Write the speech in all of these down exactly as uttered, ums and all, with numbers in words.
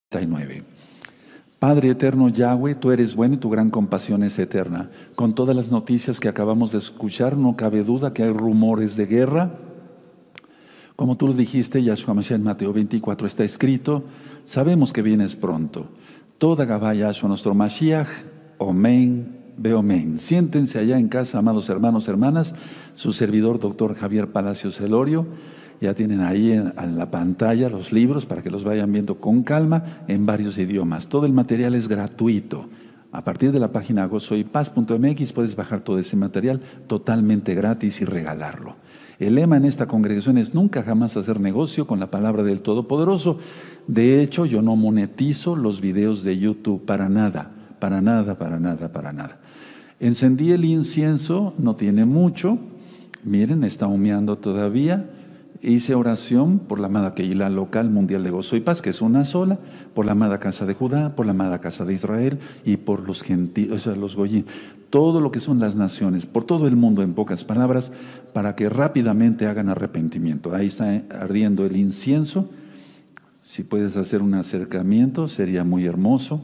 treinta y nueve. Padre eterno Yahweh, tú eres bueno y tu gran compasión es eterna. Con todas las noticias que acabamos de escuchar, no cabe duda que hay rumores de guerra. Como tú lo dijiste, Yahshua Mashiach, en Mateo veinticuatro está escrito, sabemos que vienes pronto. Toda Gabá Yahshua nuestro Mashiach, Omen, Beomen. Siéntense allá en casa, amados hermanos, hermanas. Su servidor, doctor Javier Palacios Elorio. Ya tienen ahí en, en la pantalla los libros para que los vayan viendo con calma en varios idiomas. Todo el material es gratuito. A partir de la página gozo y paz punto m x puedes bajar todo ese material totalmente gratis y regalarlo. El lema en esta congregación es nunca jamás hacer negocio con la palabra del Todopoderoso. De hecho, yo no monetizo los videos de YouTube para nada, para nada, para nada, para nada. Encendí el incienso, no tiene mucho. Miren, está humeando todavía. Hice oración por la amada Keilah local mundial de gozo y paz, que es una sola, por la amada casa de Judá, por la amada casa de Israel y por los gentiles, o sea, los goyim, todo lo que son las naciones, por todo el mundo en pocas palabras, para que rápidamente hagan arrepentimiento. Ahí está ardiendo el incienso. Si puedes hacer un acercamiento, sería muy hermoso.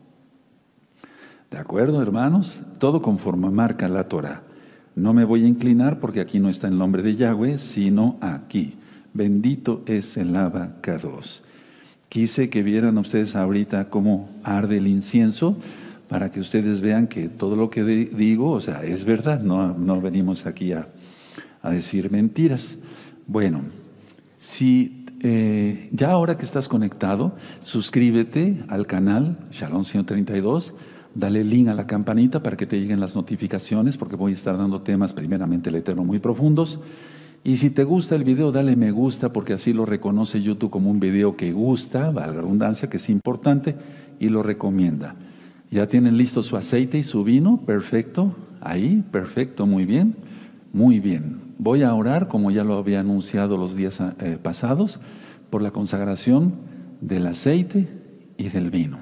¿De acuerdo, hermanos? Todo conforme marca la Torah. No me voy a inclinar porque aquí no está el nombre de Yahweh, sino aquí. Bendito es el Abacados. Quise que vieran ustedes ahorita cómo arde el incienso para que ustedes vean que todo lo que digo, o sea, es verdad. No, no venimos aquí a, a decir mentiras. Bueno, si eh, ya ahora que estás conectado, suscríbete al canal Shalom ciento treinta y dos. Dale link a la campanita para que te lleguen las notificaciones, porque voy a estar dando temas primeramente el Eterno muy profundos. Y si te gusta el video, dale me gusta, porque así lo reconoce YouTube como un video que gusta, valga la redundancia, que es importante, y lo recomienda. ¿Ya tienen listo su aceite y su vino? Perfecto. Ahí, perfecto, muy bien. Muy bien. Voy a orar, como ya lo había anunciado los días eh, pasados, por la consagración del aceite y del vino.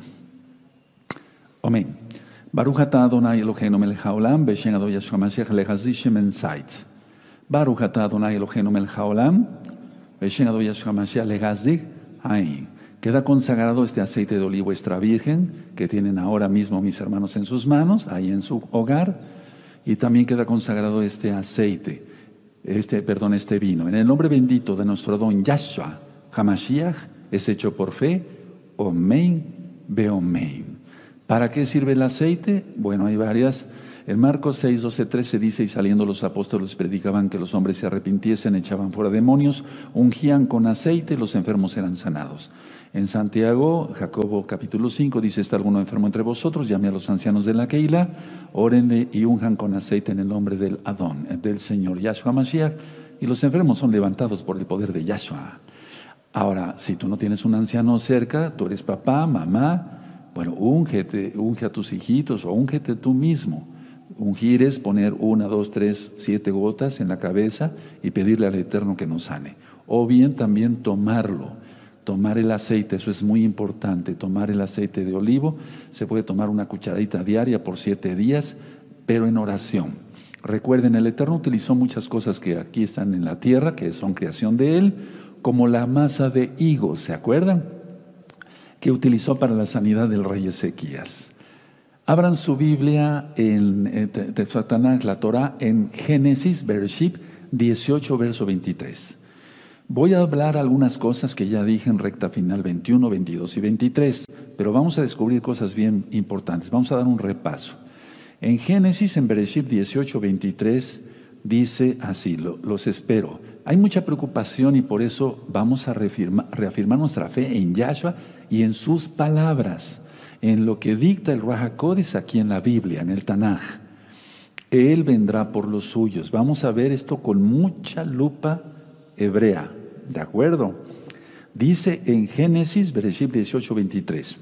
Amén. Baruch atah Adonai Eloheinu melech haolam, b'shem Adonai Yeshua Mashiach lechazi shemen zait. Baruch atah Adonai Eloheinu melech haolam, b'shem Adonai Yeshua Mashiach lechazi hain. Queda consagrado este aceite de olivo extra virgen que tienen ahora mismo mis hermanos en sus manos, ahí en su hogar, y también queda consagrado este aceite, este, perdón, este vino. En el nombre bendito de nuestro Adón Yahshua HaMashiach es hecho por fe, Omen, Beomen. ¿Para qué sirve el aceite? Bueno, hay varias. En Marcos seis, doce, trece dice, y saliendo los apóstoles predicaban que los hombres se arrepintiesen, echaban fuera demonios, ungían con aceite, los enfermos eran sanados. En Santiago, Jacobo capítulo cinco dice, ¿está alguno enfermo entre vosotros? Llame a los ancianos de la Keilah, órenle y unjan con aceite en el nombre del Adón, del Señor Yahshua Mashiach, y los enfermos son levantados por el poder de Yahshua. Ahora, si tú no tienes un anciano cerca, tú eres papá, mamá, bueno, úngete, unge a tus hijitos o úngete tú mismo. Ungir es poner una, dos, tres, siete gotas en la cabeza y pedirle al Eterno que nos sane. O bien también tomarlo, tomar el aceite, eso es muy importante, tomar el aceite de olivo. Se puede tomar una cucharadita diaria por siete días, pero en oración. Recuerden, el Eterno utilizó muchas cosas que aquí están en la tierra, que son creación de Él, como la masa de higos, ¿se acuerdan? Que utilizó para la sanidad del rey Ezequías. Abran su Biblia en Tanaj, la Torah, en Génesis, Bereshit dieciocho, verso veintitrés. Voy a hablar algunas cosas que ya dije en recta final veintiuno, veintidós y veintitrés, pero vamos a descubrir cosas bien importantes. Vamos a dar un repaso. En Génesis, en Bereshit dieciocho, veintitrés, dice así, lo, los espero. Hay mucha preocupación y por eso vamos a reafirmar, reafirmar nuestra fe en Yahshua y en sus palabras, en lo que dicta el Ruach HaKodesh aquí en la Biblia, en el Tanaj. Él vendrá por los suyos. Vamos a ver esto con mucha lupa hebrea, ¿de acuerdo? Dice en Génesis, Bereshit dieciocho, veintitrés.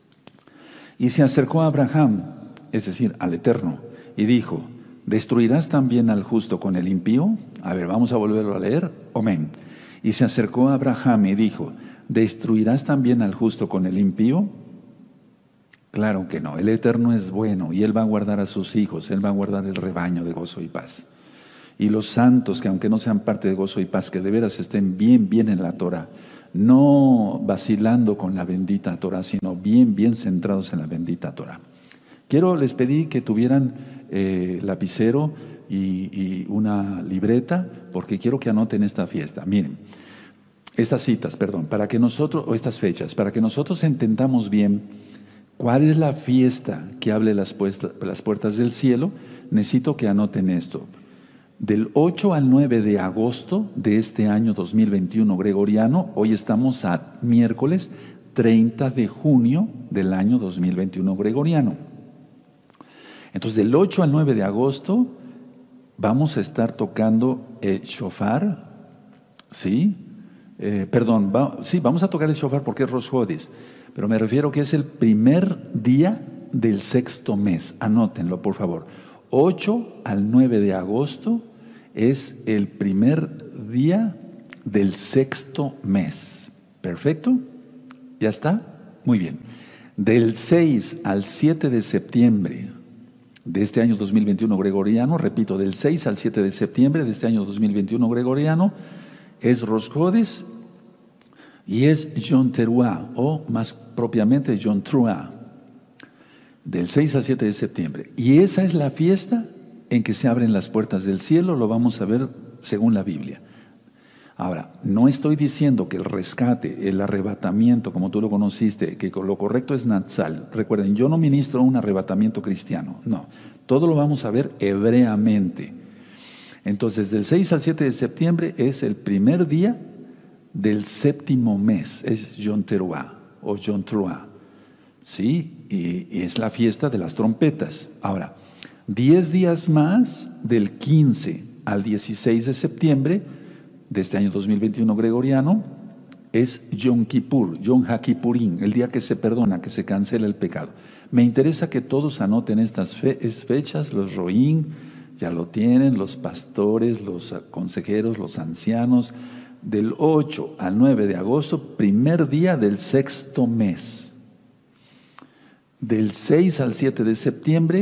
Y se acercó a Abraham, es decir, al Eterno, y dijo, ¿destruirás también al justo con el impío? A ver, vamos a volverlo a leer. Amén. Y se acercó a Abraham y dijo, ¿destruirás también al justo con el impío? Claro que no, el Eterno es bueno y Él va a guardar a sus hijos, Él va a guardar el rebaño de gozo y paz. Y los santos, que aunque no sean parte de gozo y paz, que de veras estén bien, bien en la Torah, no vacilando con la bendita Torah, sino bien, bien centrados en la bendita Torah. Quiero, les pedí que tuvieran eh, lapicero y, y una libreta, porque quiero que anoten esta fiesta. Miren, estas citas, perdón, para que nosotros, o estas fechas, para que nosotros entendamos bien cuál es la fiesta que hable las, puestas, las puertas del cielo, necesito que anoten esto. Del ocho al nueve de agosto de este año dos mil veintiuno gregoriano, hoy estamos a miércoles treinta de junio del año dos mil veintiuno gregoriano. Entonces, del ocho al nueve de agosto vamos a estar tocando el shofar, ¿sí? Eh, perdón, va, sí, vamos a tocar el shofar porque es Rosh Hodis, pero me refiero que es el primer día del sexto mes. Anótenlo, por favor. ocho al nueve de agosto es el primer día del sexto mes. ¿Perfecto? ¿Ya está? Muy bien. Del seis al siete de septiembre de este año dos mil veintiuno gregoriano, repito, del seis al siete de septiembre de este año dos mil veintiuno gregoriano, es Rosh Hodis y es Yom Teruah, o más propiamente Yom Teruah, del seis al siete de septiembre. Y esa es la fiesta en que se abren las puertas del cielo, lo vamos a ver según la Biblia. Ahora, no estoy diciendo que el rescate, el arrebatamiento, como tú lo conociste, que lo correcto es Natsal. Recuerden, yo no ministro un arrebatamiento cristiano, no. Todo lo vamos a ver hebreamente. Entonces, del seis al siete de septiembre es el primer día del séptimo mes, es Yom Teruah o Yom Teruah, ¿sí? Y, y es la fiesta de las trompetas. Ahora, diez días más, del quince al dieciséis de septiembre de este año dos mil veintiuno gregoriano, es Yom Kippur, Yom HaKippurim, el día que se perdona, que se cancela el pecado. Me interesa que todos anoten estas fe, fechas, los roín, ya lo tienen, los pastores, los consejeros, los ancianos, del ocho al nueve de agosto, primer día del sexto mes. Del seis al siete de septiembre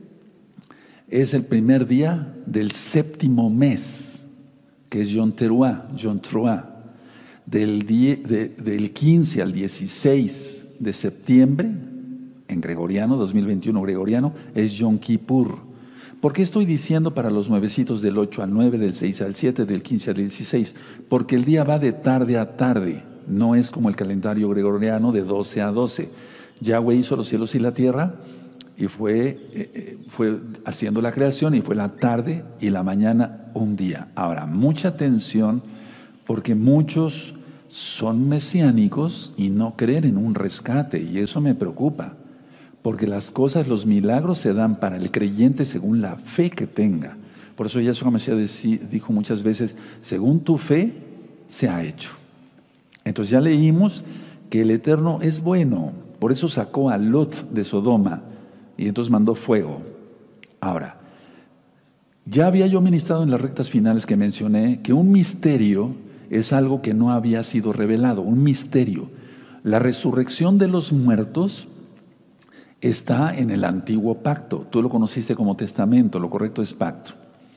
es el primer día del séptimo mes, que es Yom Teruah, Yom Teruah. Del, de, del quince al dieciséis de septiembre, en gregoriano, dos mil veintiuno gregoriano, es Yom Kippur. ¿Por qué estoy diciendo para los nuevecitos del ocho al nueve, del seis al siete, del quince al dieciséis? Porque el día va de tarde a tarde, no es como el calendario gregoriano de doce a doce. Yahweh hizo los cielos y la tierra y fue, eh, fue haciendo la creación, y fue la tarde y la mañana un día. Ahora, mucha atención, porque muchos son mesiánicos y no creen en un rescate, y eso me preocupa, porque las cosas, los milagros se dan para el creyente según la fe que tenga. Por eso Yahshua Mesías dijo muchas veces, según tu fe se ha hecho. Entonces ya leímos que el Eterno es bueno, por eso sacó a Lot de Sodoma y entonces mandó fuego. Ahora, ya había yo ministrado en las rectas finales que mencioné que un misterio es algo que no había sido revelado, un misterio. La resurrección de los muertos está en el antiguo pacto. Tú lo conociste como testamento, lo correcto es pacto.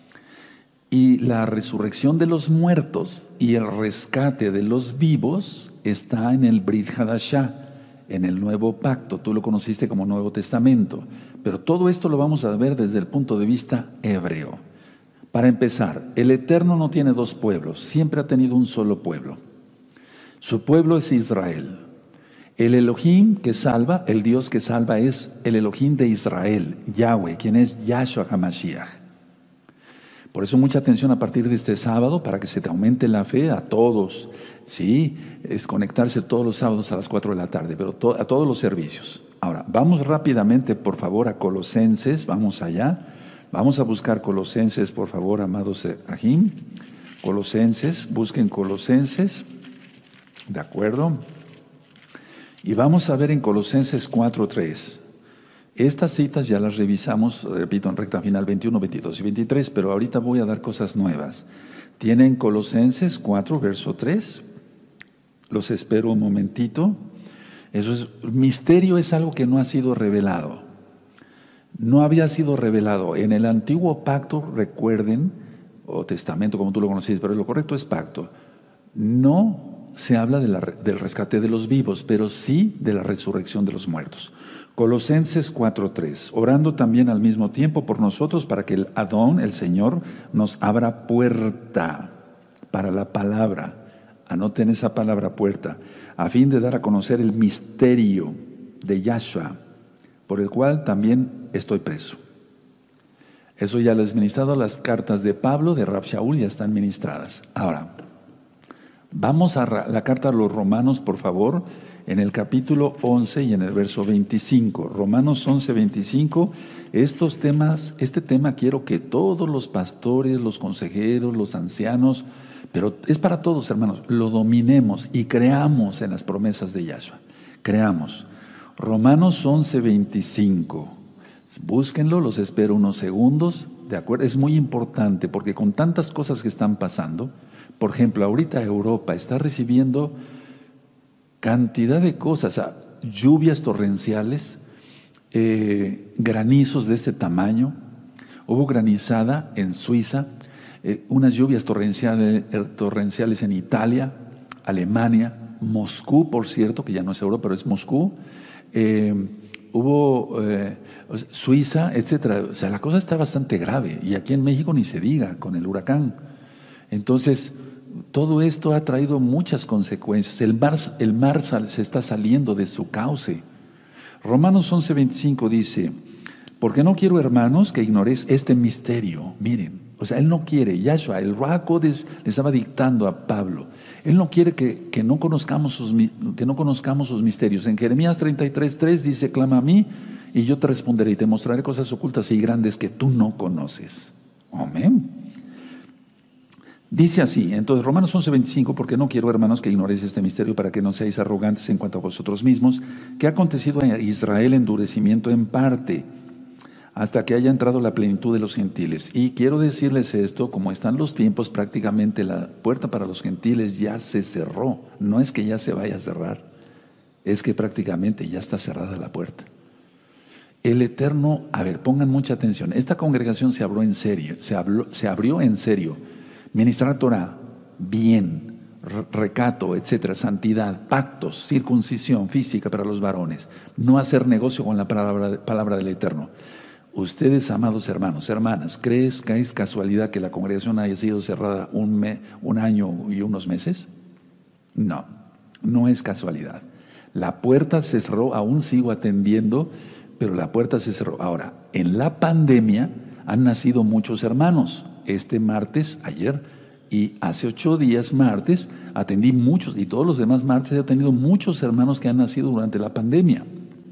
Y la resurrección de los muertos y el rescate de los vivos está en el Brit Hadashah, en el nuevo pacto. Tú lo conociste como Nuevo Testamento. Pero todo esto lo vamos a ver desde el punto de vista hebreo. Para empezar, el Eterno no tiene dos pueblos, siempre ha tenido un solo pueblo. Su pueblo es Israel. El Elohim que salva, el Dios que salva es el Elohim de Israel, Yahweh, quien es Yahshua HaMashiach. Por eso mucha atención a partir de este sábado, para que se te aumente la fe a todos. Sí, es conectarse todos los sábados a las cuatro de la tarde, pero to- a todos los servicios. Ahora, vamos rápidamente, por favor, a Colosenses, vamos allá. Vamos a buscar Colosenses, por favor, amados Ahim. Colosenses, busquen Colosenses, ¿de acuerdo? Y vamos a ver en Colosenses cuatro tres. Estas citas ya las revisamos, repito, en recta final veintiuno, veintidós y veintitrés, pero ahorita voy a dar cosas nuevas. Tienen Colosenses cuatro, verso tres. Los espero un momentito. Eso es, misterio es algo que no ha sido revelado. No había sido revelado. En el antiguo pacto, recuerden, o testamento como tú lo conociste, pero lo correcto es pacto. No se habla de la, del rescate de los vivos, pero sí de la resurrección de los muertos. Colosenses cuatro tres, orando también al mismo tiempo por nosotros para que el Adón, el Señor, nos abra puerta para la palabra. Anoten esa palabra puerta, a fin de dar a conocer el misterio de Yahshua, por el cual también estoy preso. Eso ya lo he ministrado, las cartas de Pablo, de Rab Shaul, ya están ministradas. Ahora, vamos a la carta a los Romanos, por favor, en el capítulo once y en el verso veinticinco. Romanos once, veinticinco. Estos temas, este tema quiero que todos los pastores, los consejeros, los ancianos, pero es para todos, hermanos, lo dominemos y creamos en las promesas de Yahshua. Creamos. Romanos once, veinticinco. Búsquenlo, los espero unos segundos, ¿de acuerdo? Es muy importante porque con tantas cosas que están pasando, por ejemplo, ahorita Europa está recibiendo cantidad de cosas, lluvias torrenciales, eh, granizos de este tamaño. Hubo granizada en Suiza, eh, unas lluvias torrenciales, torrenciales en Italia, Alemania, Moscú, por cierto, que ya no es Europa, pero es Moscú. Eh, hubo eh, Suiza, etcétera. O sea, la cosa está bastante grave. Y aquí en México ni se diga, con el huracán. Entonces, todo esto ha traído muchas consecuencias. El mar, el mar sal, se está saliendo de su cauce. Romanos once, veinticinco dice, porque no quiero, hermanos, que ignoréis este misterio. Miren, o sea, él no quiere, Yahshua, el Ruach Kodesh le estaba dictando a Pablo. Él no quiere que, que, no conozcamos sus, que no conozcamos sus misterios. En Jeremías treinta y tres, tres dice, clama a mí y yo te responderé y te mostraré cosas ocultas y grandes que tú no conoces. Amén. Dice así, entonces Romanos once, veinticinco, porque no quiero, hermanos, que ignoréis este misterio para que no seáis arrogantes en cuanto a vosotros mismos, que ha acontecido a Israel endurecimiento en parte, hasta que haya entrado la plenitud de los gentiles. Y quiero decirles esto, como están los tiempos, prácticamente la puerta para los gentiles ya se cerró. No es que ya se vaya a cerrar, es que prácticamente ya está cerrada la puerta. El Eterno, a ver, pongan mucha atención, esta congregación se abrió en serio, se, habló, se abrió en serio. Ministrar Torah, bien, recato, etcétera, santidad, pactos, circuncisión física para los varones, no hacer negocio con la palabra, palabra del Eterno. Ustedes, amados hermanos, hermanas, ¿crees que es casualidad que la congregación haya sido cerrada un, me, un año y unos meses? No, no es casualidad. La puerta se cerró, aún sigo atendiendo, pero la puerta se cerró. Ahora, en la pandemia han nacido muchos hermanos. Este martes, ayer y hace ocho días martes, atendí muchos, y todos los demás martes he atendido muchos hermanos que han nacido durante la pandemia.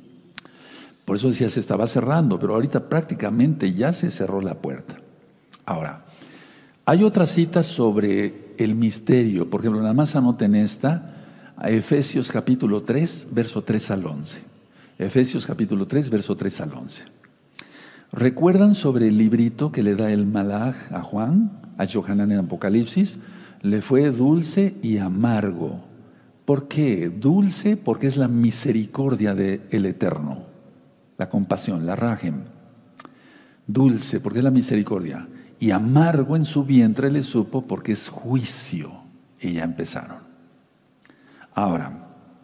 Por eso decía, se estaba cerrando, pero ahorita prácticamente ya se cerró la puerta. Ahora, hay otras citas sobre el misterio. Por ejemplo, nada más anoten esta, a Efesios capítulo tres, verso tres al once. Efesios capítulo tres, verso tres al once. ¿Recuerdan sobre el librito que le da el Malaj a Juan, a Yohanan en Apocalipsis? Le fue dulce y amargo. ¿Por qué? Dulce porque es la misericordia del Eterno, la compasión, la rajem. Dulce porque es la misericordia. Y amargo en su vientre le supo porque es juicio. Y ya empezaron. Ahora,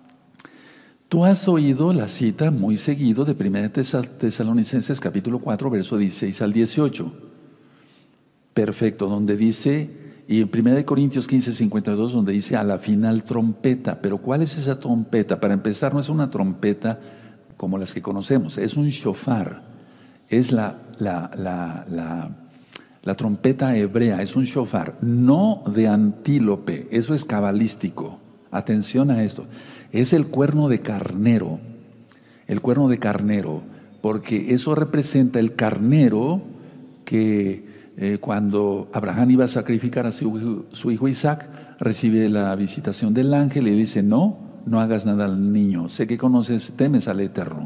tú has oído la cita muy seguido de primera Tesalonicenses capítulo cuatro, verso dieciséis al dieciocho. Perfecto, donde dice, y en primera Corintios quince, cincuenta y dos, donde dice a la final trompeta. Pero ¿cuál es esa trompeta? Para empezar, no es una trompeta como las que conocemos, es un shofar. Es la, la, la, la, la trompeta hebrea, es un shofar, no de antílope, eso es cabalístico. Atención a esto. Es el cuerno de carnero, el cuerno de carnero, porque eso representa el carnero que eh, cuando Abraham iba a sacrificar a su, su hijo Isaac, recibe la visitación del ángel y le dice, no, no hagas nada al niño, sé que conoces, temes al Eterno.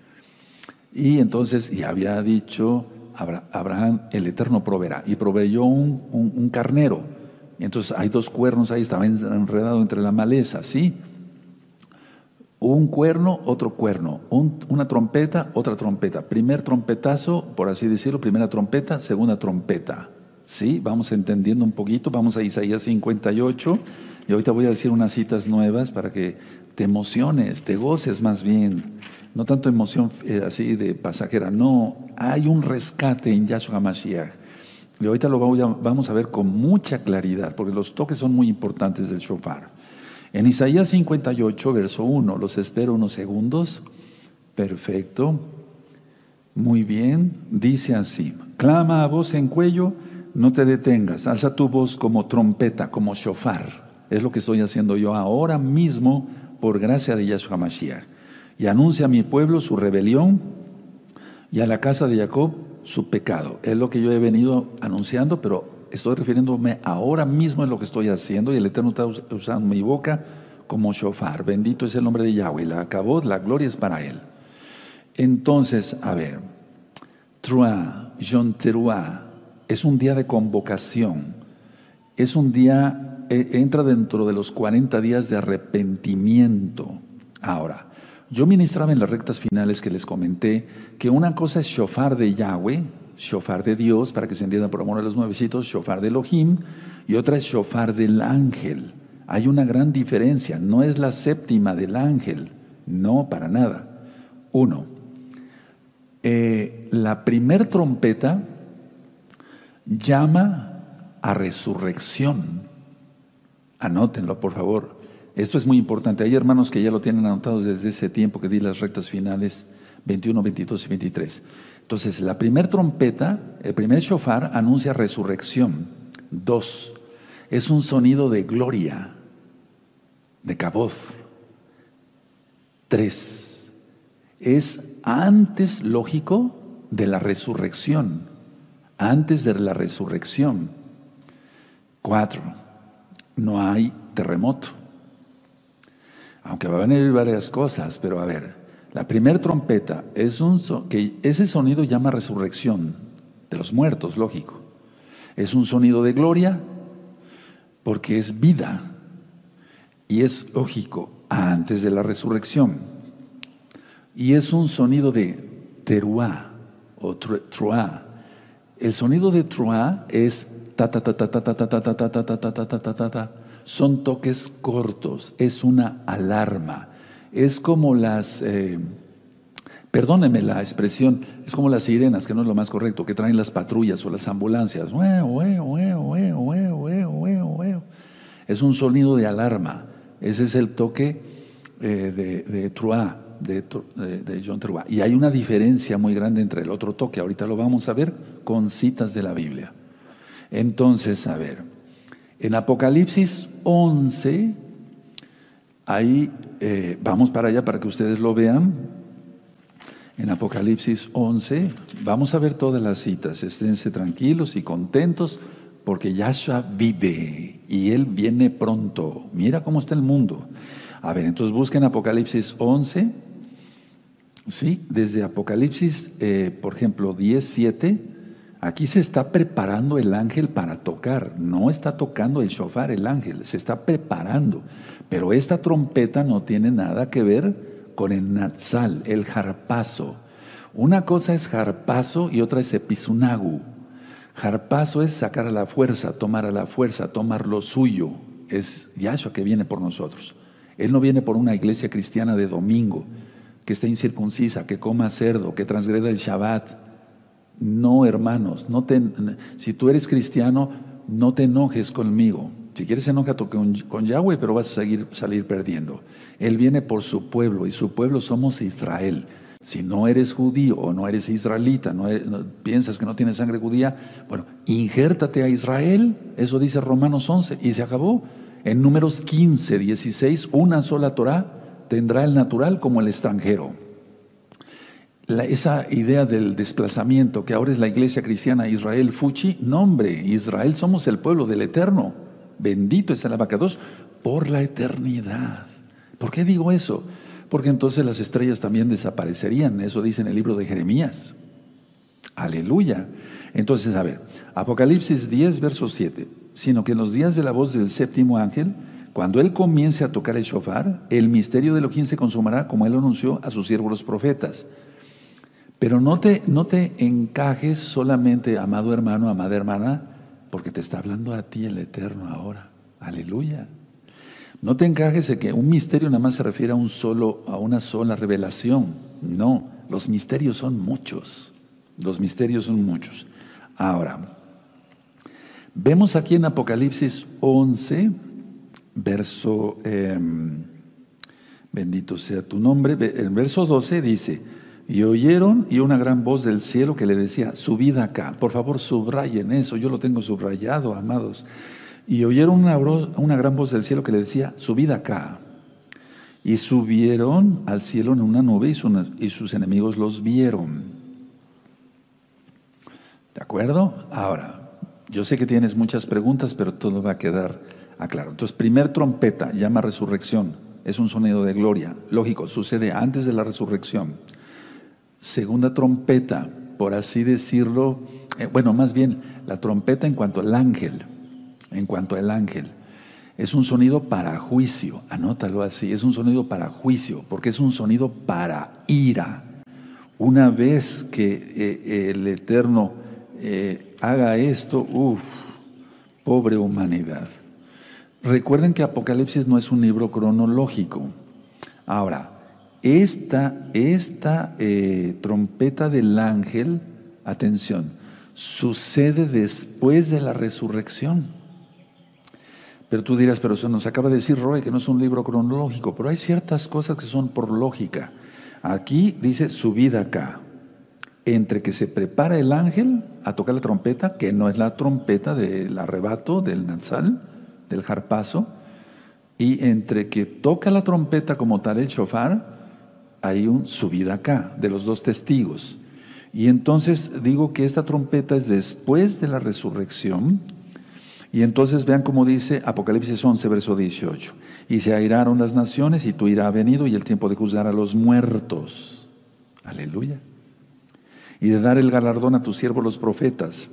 Y entonces, y había dicho Abraham, el Eterno proveerá, y proveyó un, un, un carnero. Y entonces hay dos cuernos ahí, estaba enredado entre la maleza, ¿sí? Un cuerno, otro cuerno, un, una trompeta, otra trompeta. Primer trompetazo, por así decirlo, primera trompeta, segunda trompeta. Sí, vamos entendiendo un poquito. Vamos a Isaías cincuenta y ocho. Y ahorita voy a decir unas citas nuevas para que te emociones, te goces más bien. No tanto emoción eh, así de pasajera. No, hay un rescate en Yahshua Mashiach. Y ahorita lo voy a- vamos a ver con mucha claridad, porque los toques son muy importantes del shofar. En Isaías cincuenta y ocho, verso uno, los espero unos segundos. Perfecto. Muy bien. Dice así: clama a voz en cuello, no te detengas. Alza tu voz como trompeta, como shofar. Es lo que estoy haciendo yo ahora mismo por gracia de Yahshua Mashiach. Y anuncia a mi pueblo su rebelión y a la casa de Jacob su pecado. Es lo que yo he venido anunciando, pero estoy refiriéndome ahora mismo en lo que estoy haciendo, y el Eterno está usando mi boca como shofar. Bendito es el nombre de Yahweh. La acabó, la gloria es para Él. Entonces, a ver, Truah, Yom Teruah, es un día de convocación. Es un día, eh, entra dentro de los cuarenta días de arrepentimiento. Ahora, yo ministraba en las rectas finales que les comenté que una cosa es shofar de Yahweh, shofar de Dios, para que se entienda por amor a los nuevecitos, shofar de Elohim, y otra es shofar del ángel. Hay una gran diferencia, no es la séptima del ángel, no, para nada. Uno, eh, la primer trompeta llama a resurrección. Anótenlo, por favor. Esto es muy importante. Hay hermanos que ya lo tienen anotado desde ese tiempo que di las rectas finales, veintiuno, veintidós y veintitrés. Entonces, la primera trompeta, el primer shofar, anuncia resurrección. Dos, es un sonido de gloria, de kabod. Tres, es antes, lógico, de la resurrección. Antes de la resurrección. Cuatro, no hay terremoto. Aunque va a venir varias cosas, pero a ver, la primera trompeta es un so, que ese sonido llama resurrección de los muertos, lógico. Es un sonido de gloria porque es vida y es lógico antes de la resurrección. Y es un sonido de teruá o truá. El sonido de truá es ta ta ta ta ta ta ta ta ta ta ta ta ta ta ta ta. Son toques cortos, es una alarma. Es como las, eh, perdónenme la expresión, es como las sirenas, que no es lo más correcto, que traen las patrullas o las ambulancias. Es un sonido de alarma. Ese es el toque eh, de, de truá, de, de, de Yom Teruah. Y hay una diferencia muy grande entre el otro toque. Ahorita lo vamos a ver con citas de la Biblia. Entonces, a ver, en Apocalipsis once, ahí eh, vamos para allá para que ustedes lo vean. En Apocalipsis once, vamos a ver todas las citas. Esténse tranquilos y contentos porque Yahshua vive y Él viene pronto. Mira cómo está el mundo. A ver, entonces busquen Apocalipsis once. Sí, desde Apocalipsis, eh, por ejemplo, diez, siete. Aquí se está preparando el ángel para tocar. No está tocando el shofar el ángel, se está preparando. Pero esta trompeta no tiene nada que ver con el natsal, el jarpazo. Una cosa es jarpazo y otra es epizunagu. Jarpazo es sacar a la fuerza, tomar a la fuerza, tomar lo suyo. Es Yahshua que viene por nosotros. Él no viene por una iglesia cristiana de domingo, que esté incircuncisa, que coma cerdo, que transgreda el Shabbat. No, hermanos, no te, si tú eres cristiano, no te enojes conmigo. Si quieres, enójate con, con Yahweh, pero vas a seguir, salir perdiendo. Él viene por su pueblo y su pueblo somos Israel. Si no eres judío o no eres israelita, no, eres, no piensas que no tienes sangre judía, bueno, injértate a Israel. Eso dice Romanos once y se acabó. En Números quince, dieciséis, una sola Torah tendrá el natural como el extranjero. La, esa idea del desplazamiento, que ahora es la iglesia cristiana Israel Fuchi, no hombre, Israel somos el pueblo del Eterno, bendito es el Abacados por la eternidad. ¿Por qué digo eso? Porque entonces las estrellas también desaparecerían, eso dice en el libro de Jeremías. Aleluya. Entonces, a ver, Apocalipsis diez, verso siete, sino que en los días de la voz del séptimo ángel, cuando él comience a tocar el shofar, el misterio de Elohim se consumará como él anunció a sus siervos los profetas. Pero no te, no te encajes solamente, amado hermano, amada hermana, porque te está hablando a ti el Eterno ahora. Aleluya. No te encajes de que un misterio nada más se refiere a, un solo, a una sola revelación. No, los misterios son muchos. Los misterios son muchos. Ahora, vemos aquí en Apocalipsis once, verso, eh, bendito sea tu nombre, el verso doce dice, y oyeron y una gran voz del cielo que le decía, subid acá. Por favor, subrayen eso, yo lo tengo subrayado, amados. Y oyeron una, una gran voz del cielo que le decía, subid acá. Y subieron al cielo en una nube y, su, y sus enemigos los vieron. ¿De acuerdo? Ahora, yo sé que tienes muchas preguntas, pero todo va a quedar aclarado. Entonces, primer trompeta, llama resurrección, es un sonido de gloria. Lógico, sucede antes de la resurrección. Segunda trompeta, por así decirlo, eh, bueno, más bien, la trompeta en cuanto al ángel. En cuanto al ángel, es un sonido para juicio, anótalo así, es un sonido para juicio, porque es un sonido para ira. Una vez que eh, el Eterno eh, haga esto, uff, pobre humanidad. Recuerden que Apocalipsis no es un libro cronológico. Ahora, esta, esta eh, trompeta del ángel, atención, sucede después de la resurrección. Pero tú dirás, pero eso nos acaba de decir Roy que no es un libro cronológico, pero hay ciertas cosas que son por lógica. Aquí dice, subid acá. Entre que se prepara el ángel a tocar la trompeta, que no es la trompeta del arrebato, del natsal, del jarpazo, y entre que toca la trompeta como tal el shofar, hay un subid acá, de los dos testigos. Y entonces digo que esta trompeta es después de la resurrección. Y entonces vean cómo dice Apocalipsis once, verso dieciocho. Y se airaron las naciones y tu ira ha venido y el tiempo de juzgar a los muertos. Aleluya. Y de dar el galardón a tus siervos los profetas,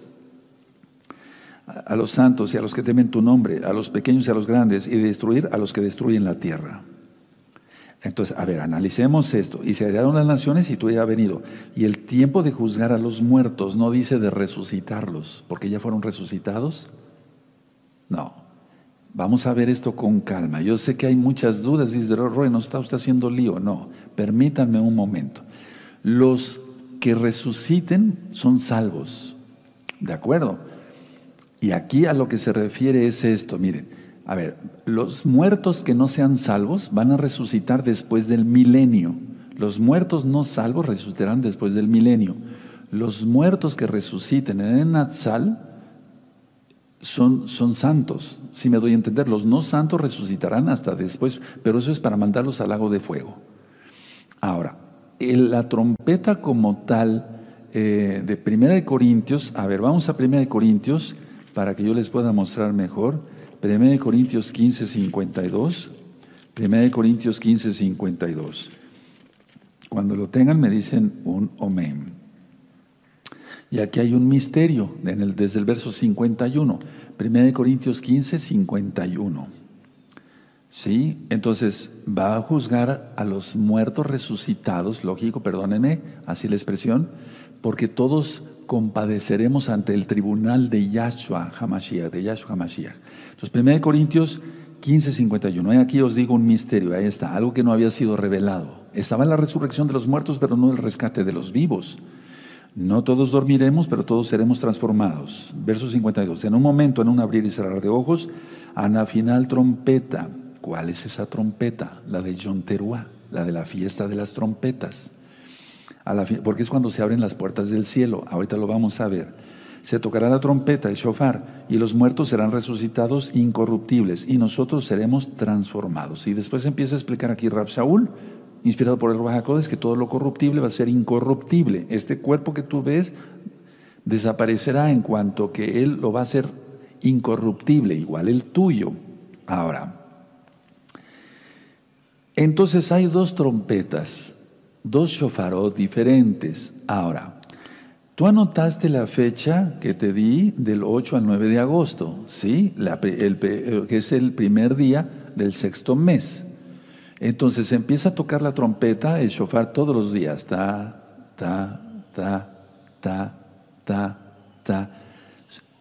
a los santos y a los que temen tu nombre, a los pequeños y a los grandes, y de destruir a los que destruyen la tierra. Entonces, a ver, analicemos esto. Y se airaron las naciones y tu ira ha venido. Y el tiempo de juzgar a los muertos, no dice de resucitarlos, porque ya fueron resucitados. No, vamos a ver esto con calma. Yo sé que hay muchas dudas, dice Roy, ¿no está usted haciendo lío? No, permítanme un momento. Los que resuciten son salvos, ¿de acuerdo? Y aquí a lo que se refiere es esto, miren, a ver, los muertos que no sean salvos van a resucitar después del milenio. Los muertos no salvos resucitarán después del milenio. Los muertos que resuciten en el Natsal Son, son santos, si me doy a entender. Los no santos resucitarán hasta después, pero eso es para mandarlos al lago de fuego. Ahora, el, la trompeta como tal eh, de Primera de Corintios, a ver, vamos a Primera de Corintios para que yo les pueda mostrar mejor. Primera de Corintios quince, cincuenta y dos. Primera de Corintios quince, cincuenta y dos. Cuando lo tengan me dicen un amén. Y aquí hay un misterio en el, desde el verso cincuenta y uno. Primera de Corintios quince, cincuenta y uno. ¿Sí? Entonces, va a juzgar a los muertos resucitados, lógico, perdónenme, así la expresión, porque todos compadeceremos ante el tribunal de Yahshua HaMashiach, de Yahshua HaMashiach. Entonces, Primera de Corintios quince, cincuenta y uno. Y aquí os digo un misterio, ahí está, algo que no había sido revelado. Estaba en la resurrección de los muertos, pero no el rescate de los vivos. No todos dormiremos, pero todos seremos transformados. Verso cincuenta y dos. En un momento, en un abrir y cerrar de ojos, a la final trompeta. ¿Cuál es esa trompeta? La de Yom Teruah, la de la fiesta de las trompetas. A la, porque es cuando se abren las puertas del cielo. Ahorita lo vamos a ver. Se tocará la trompeta, el shofar, y los muertos serán resucitados incorruptibles, y nosotros seremos transformados. Y después empieza a explicar aquí Rab Shaul, inspirado por el Ruach HaKodesh, que todo lo corruptible va a ser incorruptible. Este cuerpo que tú ves desaparecerá en cuanto que Él lo va a hacer incorruptible, igual el tuyo. Ahora, entonces hay dos trompetas, dos shofarot diferentes. Ahora, tú anotaste la fecha que te di del ocho al nueve de agosto, ¿sí? La, el, que es el primer día del sexto mes. Entonces empieza a tocar la trompeta, el shofar todos los días. Ta, ta, ta, ta, ta, ta.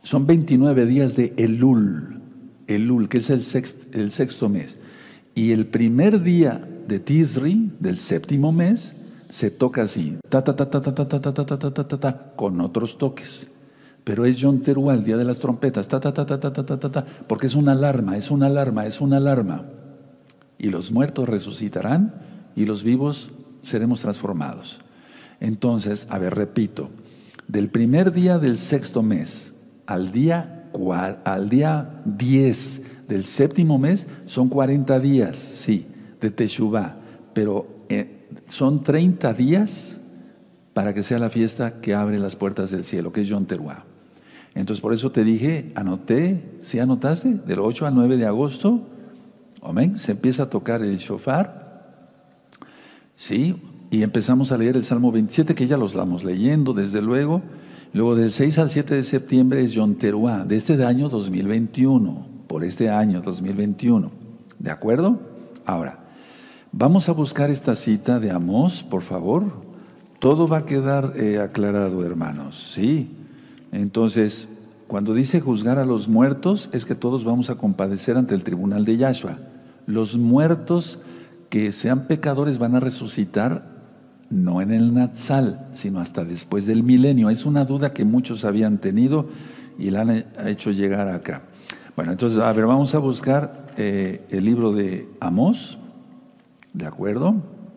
Son veintinueve días de Elul, Elul, que es el sexto, el sexto mes. Y el primer día de Tisri, del séptimo mes, se toca así, ta ta ta ta ta ta ta ta ta ta ta ta ta ta, con otros toques. Pero es Yom Teruah, el día de las trompetas, ta ta ta ta ta ta ta ta ta, porque es una alarma, es una alarma, es una alarma. Y los muertos resucitarán y los vivos seremos transformados. Entonces, a ver, repito, del primer día del sexto mes al día, al día diez del séptimo mes son cuarenta días, sí, de Teshuvah, pero eh, son treinta días para que sea la fiesta que abre las puertas del cielo, que es Yom Teruah. Entonces, por eso te dije, anoté, ¿sí anotaste? Del ocho al nueve de agosto, amén, se empieza a tocar el shofar, ¿sí? Y empezamos a leer el Salmo veintisiete, que ya lo estamos leyendo, desde luego. Luego, del seis al siete de septiembre es Yom Teruah, de este año dos mil veintiuno, por este año dos mil veintiuno. ¿De acuerdo? Ahora, vamos a buscar esta cita de Amós, por favor. Todo va a quedar eh, aclarado, hermanos, ¿sí? Entonces, cuando dice juzgar a los muertos, es que todos vamos a compadecer ante el tribunal de Yahshua. Los muertos que sean pecadores van a resucitar no en el Natsal, sino hasta después del milenio. Es una duda que muchos habían tenido y la han hecho llegar acá. Bueno, entonces, a ver, vamos a buscar eh, el libro de Amós, ¿de acuerdo?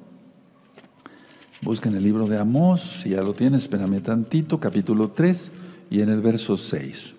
Busquen el libro de Amós, si ya lo tienes, espérame tantito, capítulo tres, y en el verso seis.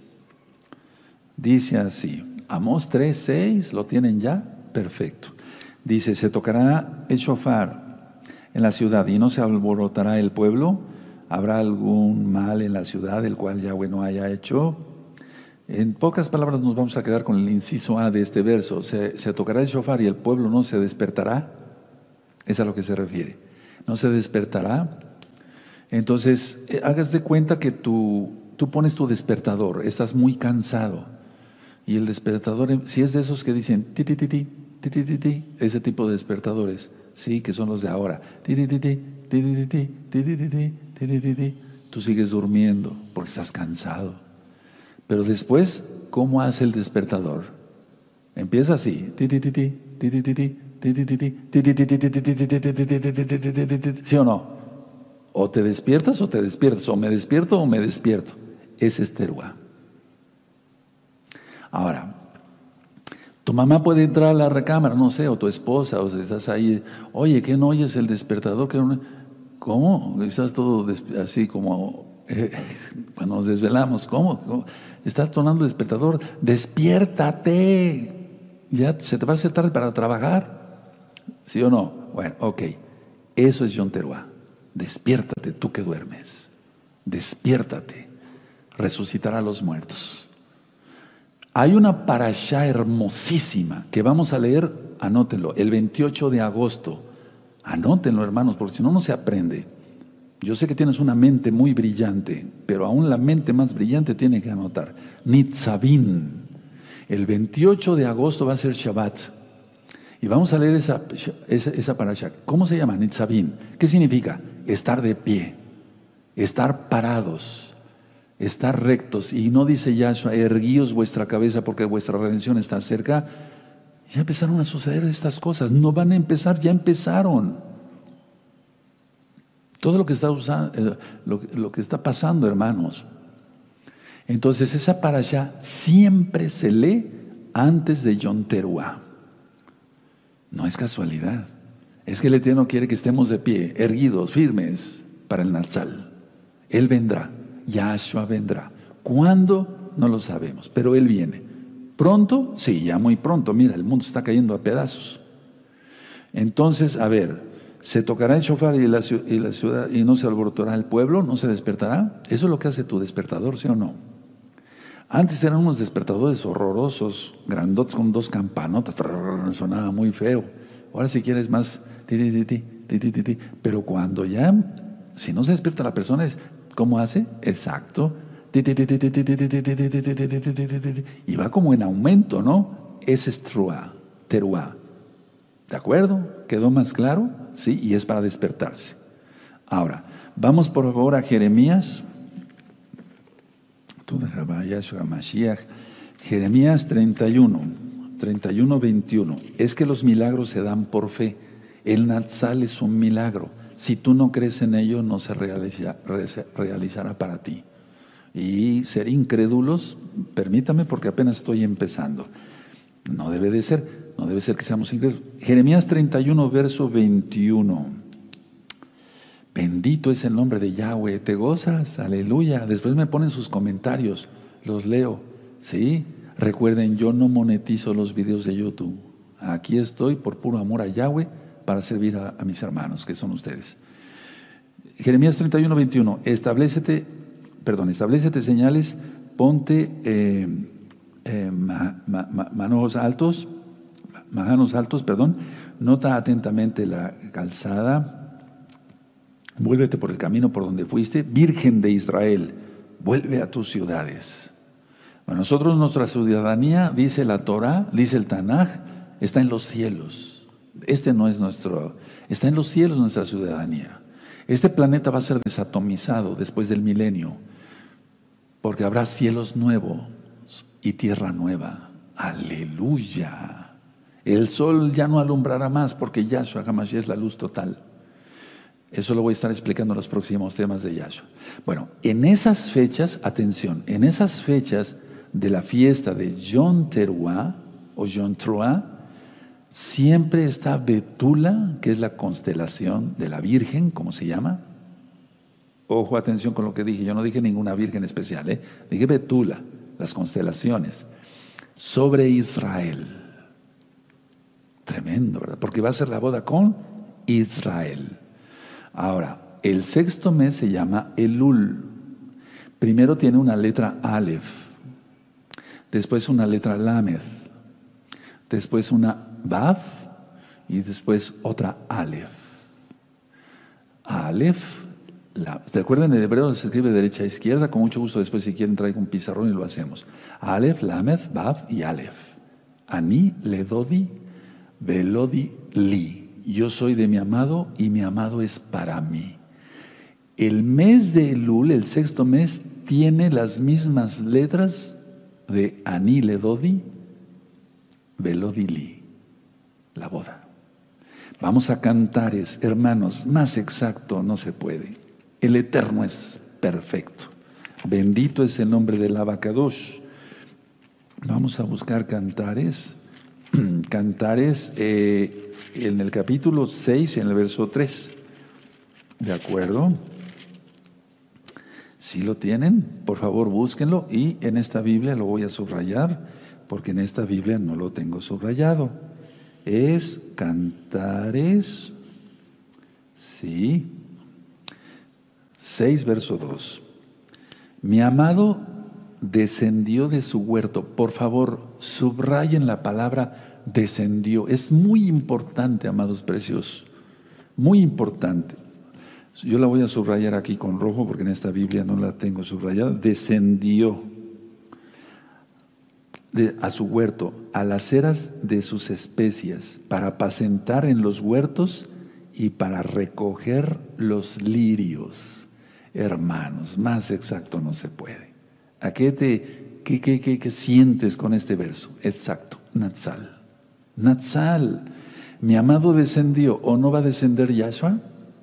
Dice así, Amós tres, seis, ¿lo tienen ya? Perfecto. Dice, se tocará el shofar en la ciudad y no se alborotará el pueblo. ¿Habrá algún mal en la ciudad el cual Yahweh no haya hecho? En pocas palabras nos vamos a quedar con el inciso A de este verso. Se, se tocará el shofar y el pueblo no se despertará. Es a lo que se refiere. No se despertará. Entonces, eh, hagas de cuenta que tú, tú pones tu despertador, estás muy cansado. Y el despertador, si es de esos que dicen ti, ti, ti, ti, ti, ti, ti, ti, ese tipo de despertadores, sí, que son los de ahora, ti, ti, ti, ti, ti, ti, ti, ti, ti, ti, ti, ti, ti, ti, ti, tú sigues durmiendo porque estás cansado. Pero después, ¿cómo hace el despertador? Empieza así, ti, ti, ti, ti, ti, ti, ti, ti. ¿Sí o no? O te despiertas o te despiertas, o me despierto o me despierto. Ese es Teruah. Ahora, tu mamá puede entrar a la recámara, no sé, o tu esposa, o si estás ahí, oye, ¿qué no oyes el despertador? ¿Qué no? ¿Cómo? Estás todo así como eh, cuando nos desvelamos, ¿cómo? ¿Cómo? Estás sonando el despertador, despiértate. Ya se te va a hacer tarde para trabajar. ¿Sí o no? Bueno, ok. Eso es Yom Teruah. Despiértate, tú que duermes. Despiértate. Resucitará a los muertos. Hay una parashá hermosísima que vamos a leer, anótenlo, el veintiocho de agosto. Anótenlo, hermanos, porque si no, no se aprende. Yo sé que tienes una mente muy brillante, pero aún la mente más brillante tiene que anotar. Nitzavim. El veintiocho de agosto va a ser Shabbat. Y vamos a leer esa, esa, esa parasha. ¿Cómo se llama? Nitzavim. ¿Qué significa? Estar de pie, estar parados, estar rectos. Y no dice Yahshua, erguíos vuestra cabeza porque vuestra redención está cerca. Ya empezaron a suceder estas cosas. No van a empezar, ya empezaron. Todo lo que está, usando, eh, lo, lo que está pasando, hermanos. Entonces, esa parasha siempre se lee antes de Yom Teruah. No es casualidad. Es que el Eterno quiere que estemos de pie, erguidos, firmes para el Natsal. Él vendrá, Yahshua vendrá. ¿Cuándo? No lo sabemos, pero Él viene. ¿Pronto? Sí, ya muy pronto. Mira, el mundo está cayendo a pedazos. Entonces, a ver, ¿se tocará el shofar y la, y la ciudad y no se alborotará el pueblo? ¿No se despertará? Eso es lo que hace tu despertador, ¿sí o no? Antes eran unos despertadores horrorosos, grandotes con dos campanotas, sonaba muy feo. Ahora si quieres más, ti, ti, ti, ti, ti, ti, ti. Pero cuando ya, si no se despierta la persona, ¿cómo hace? Exacto. Y va como en aumento, ¿no? Ese es Teruah, Teruah. ¿De acuerdo? ¿Quedó más claro? Sí, y es para despertarse. Ahora, vamos por favor a Jeremías Yahshua Mashiach. Jeremías treinta y uno, treinta y uno, veintiuno. Es que los milagros se dan por fe. El Natsal es un milagro. Si tú no crees en ello, no se realiza, realizará para ti. Y ser incrédulos, permítame porque apenas estoy empezando. No debe de ser, no debe ser que seamos incrédulos. Jeremías treinta y uno, verso veintiuno. Bendito es el nombre de Yahweh, te gozas, aleluya. Después me ponen sus comentarios, los leo. Sí, recuerden, yo no monetizo los videos de YouTube. Aquí estoy por puro amor a Yahweh para servir a, a mis hermanos, que son ustedes. Jeremías treinta y uno, veintiuno. Establécete, perdón, establécete señales, ponte eh, eh, ma, ma, ma, manos altos, manos altos, perdón. Nota atentamente la calzada. Vuélvete por el camino por donde fuiste, Virgen de Israel, vuelve a tus ciudades. Bueno, nosotros, nuestra ciudadanía, dice la Torah, dice el Tanaj, está en los cielos. Este no es nuestro, está en los cielos nuestra ciudadanía. Este planeta va a ser desatomizado después del milenio, porque habrá cielos nuevos y tierra nueva. ¡Aleluya! El sol ya no alumbrará más, porque Yahshua HaMashiach es la luz total. Eso lo voy a estar explicando en los próximos temas de Yahshua. Bueno, en esas fechas, atención, en esas fechas de la fiesta de Yom Teruah o Yom Teruah, siempre está Betula, que es la constelación de la Virgen, ¿cómo se llama? Ojo, atención con lo que dije, yo no dije ninguna Virgen especial, ¿eh? Dije Betula, las constelaciones, sobre Israel. Tremendo, ¿verdad? Porque va a ser la boda con Israel. Ahora, el sexto mes se llama Elul. Primero tiene una letra Aleph, después una letra Lamed, después una Vav y después otra Aleph. Aleph, la, ¿te acuerdan? En hebreo se escribe de derecha a izquierda. Con mucho gusto después, si quieren, traigo un pizarrón y lo hacemos. Aleph, Lamed, Vav y Aleph. Ani, Ledodi, Velodi, Li. Yo soy de mi amado y mi amado es para mí. El mes de Elul, el sexto mes, tiene las mismas letras de Ani Ledodi, Velodi Li, la boda. Vamos a cantares, hermanos, más exacto no se puede. El Eterno es perfecto. Bendito es el nombre del Abacadosh. Vamos a buscar cantares. Cantares eh, en el capítulo seis, en el verso tres. ¿De acuerdo? Si lo tienen, por favor búsquenlo, y en esta Biblia lo voy a subrayar, porque en esta Biblia no lo tengo subrayado. Es Cantares, sí, seis, verso dos. Mi amado descendió de su huerto. Por favor, subrayen la palabra descendió. Es muy importante, amados preciosos, muy importante. Yo la voy a subrayar aquí con rojo porque en esta Biblia no la tengo subrayada. Descendió de, a su huerto, a las eras de sus especias, para apacentar en los huertos y para recoger los lirios. Hermanos, más exacto no se puede. ¿A qué te qué, qué, qué, qué sientes con este verso? Exacto, Natsal. Natsal, mi amado descendió. ¿O no va a descender Yahshua?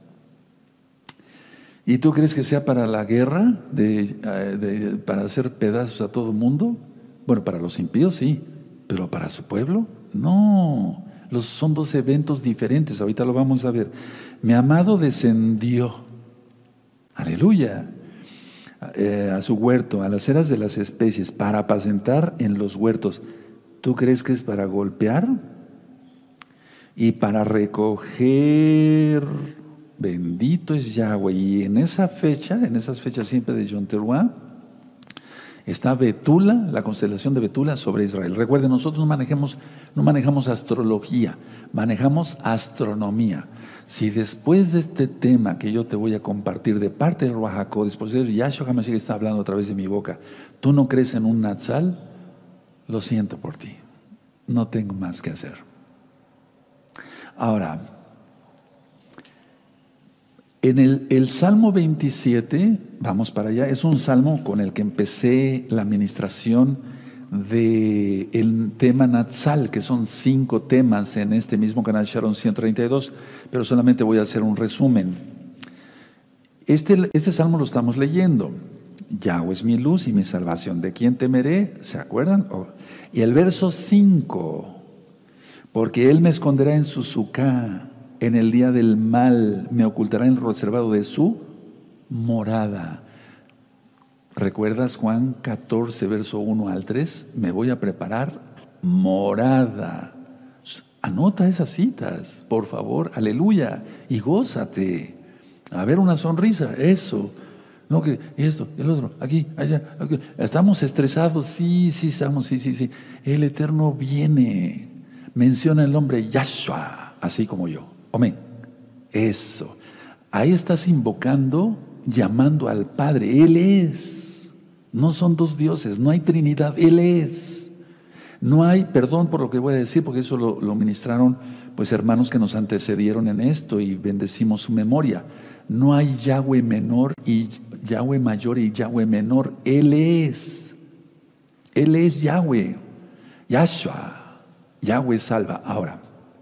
¿Y tú crees que sea para la guerra, de, de, para hacer pedazos a todo el mundo? Bueno, para los impíos sí, pero para su pueblo, no. Los, son dos eventos diferentes, ahorita lo vamos a ver. Mi amado descendió, aleluya, eh, a su huerto, a las eras de las especies, para apacentar en los huertos. ¿Tú crees que es para golpear? Y para recoger. Bendito es Yahweh. Y en esa fecha, en esas fechas siempre de Yom Teruah, está Betula, la constelación de Betula sobre Israel. Recuerden, nosotros no manejamos, no manejamos astrología, manejamos astronomía. Si después de este tema que yo te voy a compartir de parte del Ruach HaKodesh, después de Yahshua HaMashiach está hablando a través de mi boca, tú no crees en un Natsal, lo siento por ti, no tengo más que hacer. Ahora, En el, el Salmo veintisiete, vamos para allá, es un salmo con el que empecé la administración del tema Natsal, que son cinco temas en este mismo canal Sharon ciento treinta y dos, pero solamente voy a hacer un resumen. Este, este salmo lo estamos leyendo. Yahweh es mi luz y mi salvación. ¿De quién temeré? ¿Se acuerdan? Oh. Y el verso cinco. Porque Él me esconderá en su sucá, en el día del mal, me ocultará en el reservado de su morada. ¿Recuerdas Juan catorce, verso uno al tres? Me voy a preparar morada. Anota esas citas, por favor, aleluya, y gózate. A ver, una sonrisa, eso. No, que esto, el otro, aquí, allá. Aquí. ¿Estamos estresados? Sí, sí, estamos, sí, sí, sí. El Eterno viene. Menciona el nombre Yahshua, así como yo. Amén. Eso. Ahí estás invocando, llamando al Padre. Él es. No son dos dioses, no hay Trinidad. Él es. No hay, perdón por lo que voy a decir, porque eso lo, lo ministraron pues hermanos que nos antecedieron en esto y bendecimos su memoria. No hay Yahweh menor y Yahweh mayor y Yahweh menor. Él es. Él es Yahweh. Yahshua. Yahweh salva. Ahora,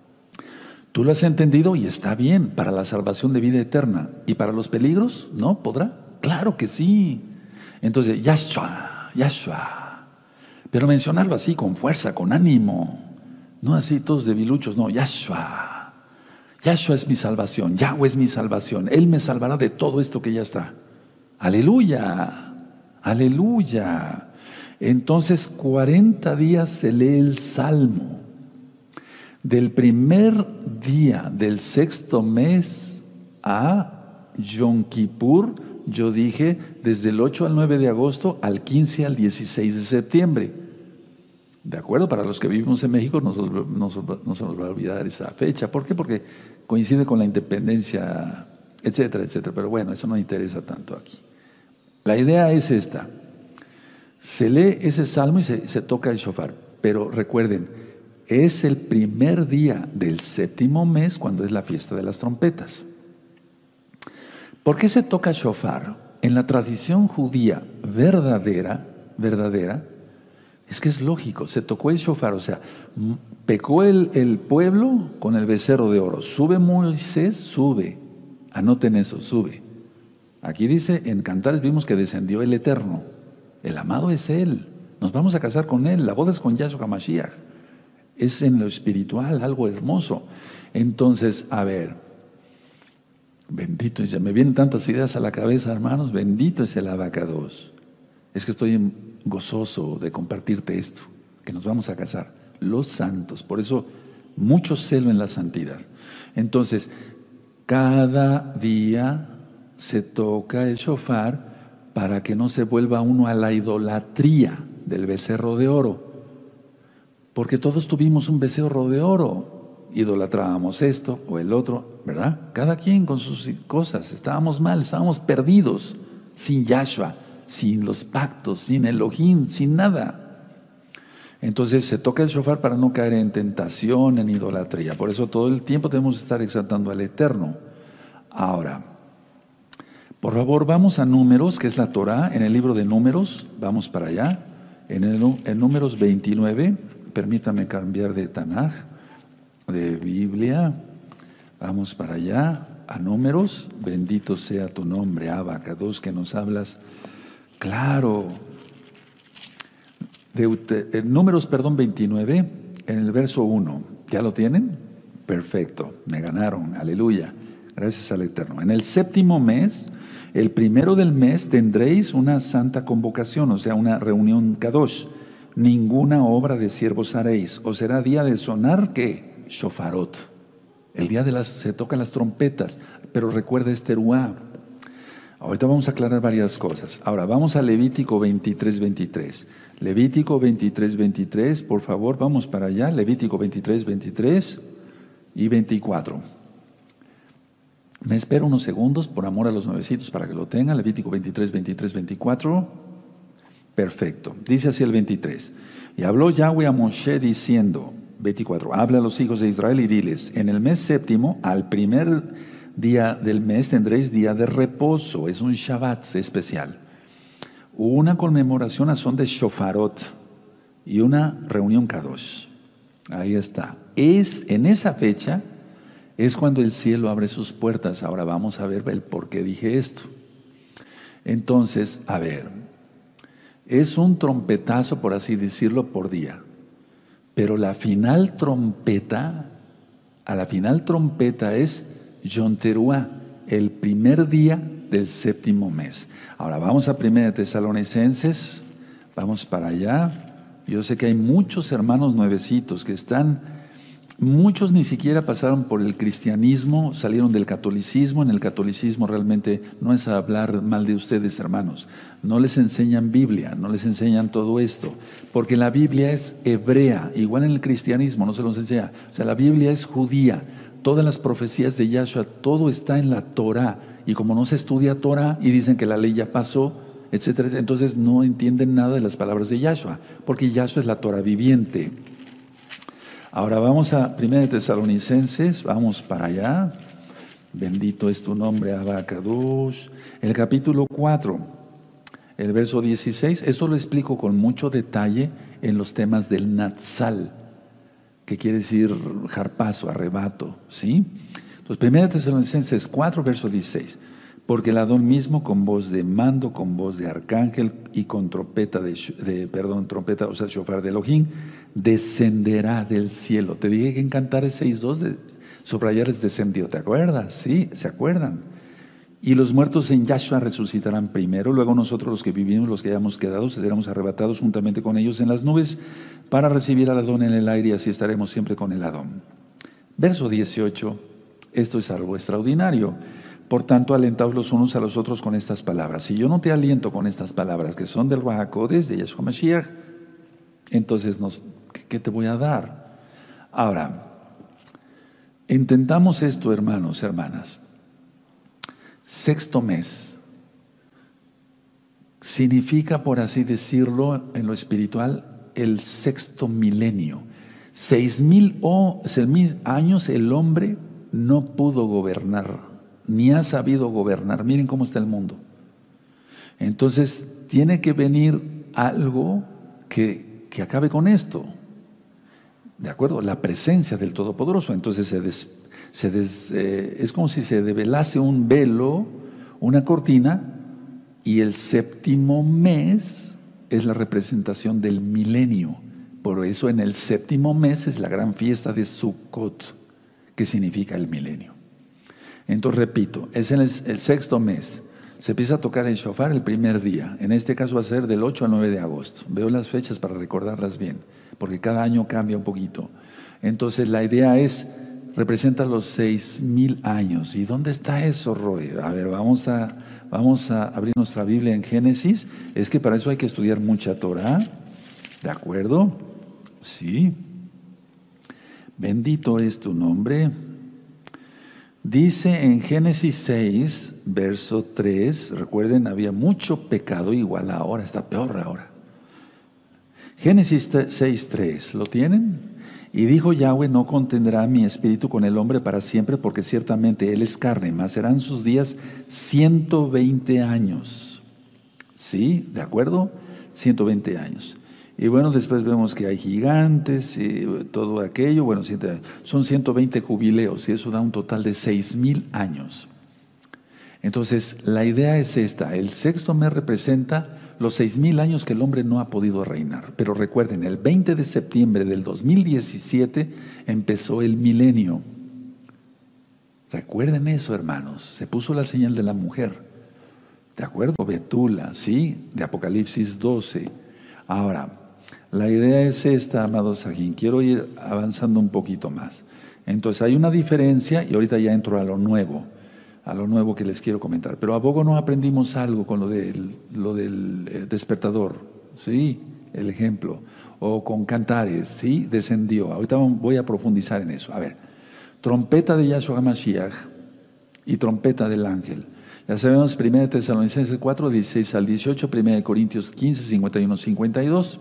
tú lo has entendido y está bien para la salvación de vida eterna. ¿Y para los peligros? ¿No? ¿Podrá? Claro que sí. Entonces, Yahshua, Yahshua. Pero mencionarlo así, con fuerza, con ánimo. No así todos debiluchos, no. Yahshua. Yahshua es mi salvación. Yahweh es mi salvación. Él me salvará de todo esto que ya está. Aleluya. Aleluya. Entonces, cuarenta días se lee el Salmo. Del primer día del sexto mes a Yom Kippur, yo dije desde el ocho al nueve de agosto al quince al dieciséis de septiembre. ¿De acuerdo? Para los que vivimos en México no, no, no se nos va a olvidar esa fecha. ¿Por qué? Porque coincide con la independencia, etcétera, etcétera. Pero bueno, eso no interesa tanto aquí. La idea es esta. Se lee ese salmo y se, se toca el shofar. Pero recuerden, es el primer día del séptimo mes cuando es la fiesta de las trompetas. ¿Por qué se toca shofar? En la tradición judía verdadera, verdadera, es que es lógico, se tocó el shofar, o sea, pecó el, el pueblo con el becerro de oro. Sube Moisés, sube. Anoten eso, sube. Aquí dice, en Cantares vimos que descendió el Eterno. El amado es Él. Nos vamos a casar con Él. La boda es con Yahshua HaMashiach. Es en lo espiritual algo hermoso. Entonces, a ver, bendito, ya me vienen tantas ideas a la cabeza, hermanos, bendito es el abacados. Es que estoy gozoso de compartirte esto, que nos vamos a casar, los santos, por eso mucho celo en la santidad. Entonces, cada día se toca el shofar para que no se vuelva uno a la idolatría del becerro de oro. Porque todos tuvimos un becerro de oro, idolatrábamos esto o el otro, ¿verdad? Cada quien con sus cosas, estábamos mal, estábamos perdidos, sin Yahshua, sin los pactos, sin Elohim, sin nada. Entonces se toca el shofar para no caer en tentación, en idolatría. Por eso todo el tiempo tenemos que estar exaltando al Eterno. Ahora, por favor, vamos a Números, que es la Torah, en el libro de Números, vamos para allá, en el en Números veintinueve. Permítame cambiar de Tanaj, de Biblia. Vamos para allá, a Números. Bendito sea tu nombre, Abacados, que nos hablas. Claro. De, en Números, perdón, veintinueve, en el verso uno. ¿Ya lo tienen? Perfecto, me ganaron, aleluya. Gracias al Eterno. En el séptimo mes, el primero del mes, tendréis una santa convocación, o sea, una reunión Kadosh. Ninguna obra de siervos haréis, o será día de sonar, ¿qué? Shofarot. El día de las, se tocan las trompetas, pero recuerda este teruá. Ahorita vamos a aclarar varias cosas. Ahora, vamos a Levítico veintitrés, veintitrés. Levítico veintitrés, veintitrés, por favor, vamos para allá. Levítico veintitrés, veintitrés y veinticuatro. Me espero unos segundos, por amor a los nuevecitos, para que lo tengan. Levítico veintitrés, veintitrés, veinticuatro. Perfecto. Dice así el veintitrés. Y habló Yahweh a Moshe diciendo, veinticuatro, habla a los hijos de Israel y diles, en el mes séptimo, al primer día del mes tendréis día de reposo, es un Shabbat especial. Una conmemoración a son de shofarot y una reunión kadosh. Ahí está. Es, en esa fecha es cuando el cielo abre sus puertas. Ahora vamos a ver el por qué dije esto. Entonces, a ver, es un trompetazo, por así decirlo, por día. Pero la final trompeta, a la final trompeta es Yom Teruah, el primer día del séptimo mes. Ahora vamos a Primera de Tesalonicenses, vamos para allá. Yo sé que hay muchos hermanos nuevecitos que están, muchos ni siquiera pasaron por el cristianismo, salieron del catolicismo. En el catolicismo realmente no es hablar mal de ustedes, hermanos. No les enseñan Biblia, no les enseñan todo esto, porque la Biblia es hebrea, igual en el cristianismo no se los enseña. O sea, la Biblia es judía, todas las profecías de Yahshua, todo está en la Torah, y como no se estudia Torah y dicen que la ley ya pasó, etcétera, entonces no entienden nada de las palabras de Yahshua, porque Yahshua es la Torah viviente. Ahora vamos a Primera de Tesalonicenses, vamos para allá. Bendito es tu nombre, Abba Kadosh. El capítulo cuatro, el verso dieciséis, esto lo explico con mucho detalle en los temas del Natsal, que quiere decir jarpazo, arrebato, ¿sí? Entonces, Primera de Tesalonicenses cuatro, verso dieciséis. Porque el Adón mismo con voz de mando, con voz de arcángel y con trompeta de, de perdón, trompeta, o sea, shofar de Elohim, descenderá del cielo. Te dije que en Cantares seis dos, de, subrayar es descendió, ¿te acuerdas? Sí, ¿se acuerdan? Y los muertos en Yahshua resucitarán primero, luego nosotros los que vivimos, los que hayamos quedado, seremos arrebatados juntamente con ellos en las nubes para recibir al Adón en el aire y así estaremos siempre con el Adón. Verso dieciocho, esto es algo extraordinario. Por tanto, alentaos los unos a los otros con estas palabras. Si yo no te aliento con estas palabras que son del Ruach HaKodesh, de Yeshua Mashiach, entonces nos, ¿qué te voy a dar? Ahora, entendamos esto, hermanos, hermanas. Sexto mes significa, por así decirlo, en lo espiritual, el sexto milenio. Seis mil, oh, seis mil años el hombre no pudo gobernar, ni ha sabido gobernar. Miren cómo está el mundo. Entonces, tiene que venir algo que, que acabe con esto. ¿De acuerdo? La presencia del Todopoderoso. Entonces, se des, se des, eh, es como si se develase un velo, una cortina, y el séptimo mes es la representación del milenio. Por eso, en el séptimo mes es la gran fiesta de Sukkot, que significa el milenio. Entonces, repito, es en el, el sexto mes. Se empieza a tocar el shofar el primer día. En este caso va a ser del ocho al nueve de agosto. Veo las fechas para recordarlas bien, porque cada año cambia un poquito. Entonces, la idea es, representa los seis mil años. ¿Y dónde está eso, Roy? A ver, vamos a, vamos a abrir nuestra Biblia en Génesis. Es que para eso hay que estudiar mucha Torah. ¿De acuerdo? Sí. Bendito es tu nombre. Dice en Génesis seis, verso tres, recuerden, había mucho pecado, igual ahora, está peor ahora. Génesis seis, tres, ¿lo tienen? Y dijo Yahweh, no contendrá mi espíritu con el hombre para siempre, porque ciertamente él es carne, mas serán sus días ciento veinte años. ¿Sí? ¿De acuerdo? ciento veinte años. Y bueno, después vemos que hay gigantes y todo aquello. Bueno, son ciento veinte jubileos y eso da un total de seis mil años. Entonces, la idea es esta. El sexto mes representa los seis mil años que el hombre no ha podido reinar. Pero recuerden, el veinte de septiembre del dos mil diecisiete empezó el milenio. Recuerden eso, hermanos. Se puso la señal de la mujer. ¿De acuerdo? Betula, ¿sí? De Apocalipsis doce. Ahora, la idea es esta, amados Sajín. Quiero ir avanzando un poquito más. Entonces, hay una diferencia y ahorita ya entro a lo nuevo, a lo nuevo que les quiero comentar. Pero ¿a poco no aprendimos algo con lo del, lo del despertador? ¿Sí? El ejemplo. O con Cantares, ¿sí? Descendió. Ahorita voy a profundizar en eso. A ver, trompeta de Yahshua HaMashiach y trompeta del ángel. Ya sabemos, Primera de Tesalonicenses cuatro, dieciséis al dieciocho, Primera de Corintios quince, cincuenta y uno, cincuenta y dos.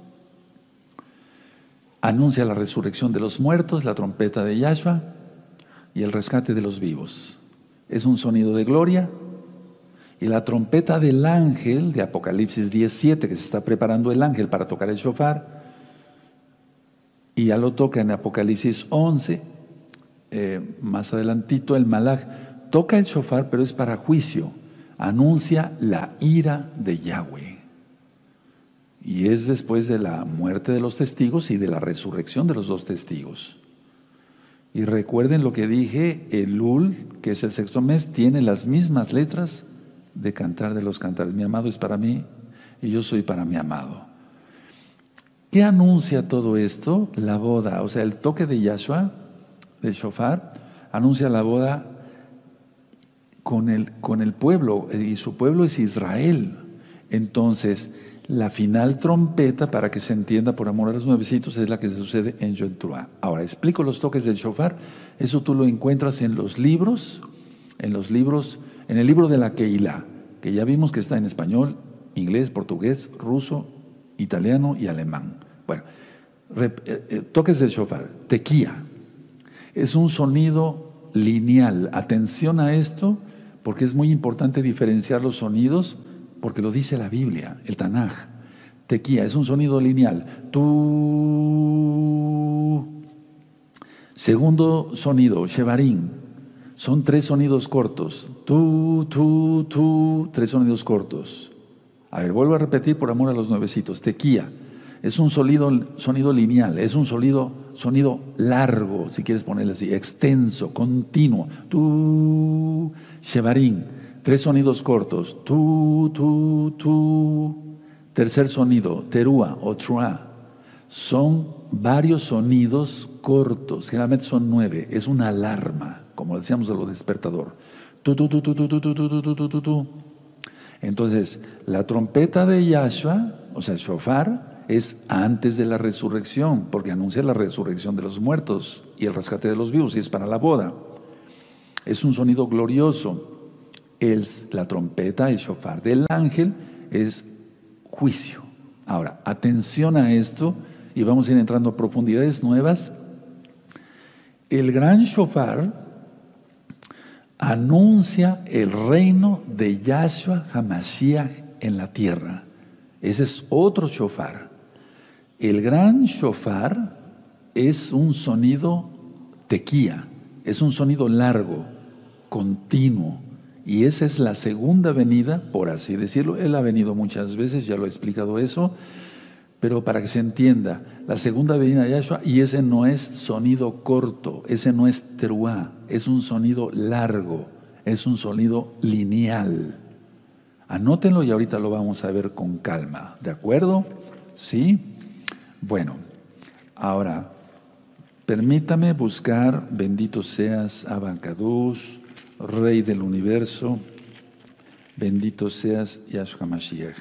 Anuncia la resurrección de los muertos, la trompeta de Yahshua y el rescate de los vivos. es un sonido de gloria. Y la trompeta del ángel de Apocalipsis diez siete, que se está preparando el ángel para tocar el shofar, y ya lo toca en Apocalipsis once, eh, más adelantito el malaj toca el shofar, pero es para juicio, anuncia la ira de Yahweh. Y es después de la muerte de los testigos y de la resurrección de los dos testigos. Y recuerden lo que dije, Elul, que es el sexto mes, tiene las mismas letras de Cantar de los Cantares. Mi amado es para mí y yo soy para mi amado. ¿Qué anuncia todo esto? La boda, o sea, el toque de Yahshua, del shofar, anuncia la boda con el, con el pueblo, y su pueblo es Israel. Entonces, la final trompeta, para que se entienda por amor a los nuevecitos, es la que sucede en Yom Teruah. Ahora, explico los toques del shofar. Eso tú lo encuentras en los libros, en los libros, en el libro de la Keilah, que ya vimos que está en español, inglés, portugués, ruso, italiano y alemán. Bueno, rep, eh, toques del shofar, tequía. Es un sonido lineal. Atención a esto, porque es muy importante diferenciar los sonidos, porque lo dice la Biblia, el Tanaj. Tequía es un sonido lineal. Tú. Segundo sonido, shevarim. Son tres sonidos cortos. Tú, tú, tú. Tres sonidos cortos. A ver, vuelvo a repetir por amor a los nuevecitos. Tequía es un sonido, sonido lineal, es un sonido, sonido largo, si quieres ponerle así, extenso, continuo. Tú. Shevarim. Tres sonidos cortos. Tú, tú, tú. Tercer sonido, terúa o trua. Son varios sonidos cortos. Generalmente son nueve. Es una alarma, como decíamos de lo despertador. Tú, tú, tú, tú, tú, tú, tú, tú, tú, tú, tú, tú. Entonces, la trompeta de Yahshua, o sea, el shofar, es antes de la resurrección, porque anuncia la resurrección de los muertos y el rescate de los vivos, y es para la boda. Es un sonido glorioso. El, la trompeta, el shofar del ángel es juicio. Ahora, atención a esto y vamos a ir entrando a profundidades nuevas. El gran shofar anuncia el reino de Yahshua HaMashiach en la tierra. Ese es otro shofar. El gran shofar es un sonido tequía, es un sonido largo, continuo. Y esa es la segunda venida, por así decirlo. Él ha venido muchas veces, ya lo he explicado eso, pero para que se entienda, la segunda venida de Yahshua, y ese no es sonido corto, ese no es teruá, es un sonido largo, es un sonido lineal. Anótenlo y ahorita lo vamos a ver con calma, ¿de acuerdo? ¿Sí? Bueno, ahora, permítame buscar, bendito seas, Abacados, Rey del universo, bendito seas Yahshua Mashiach.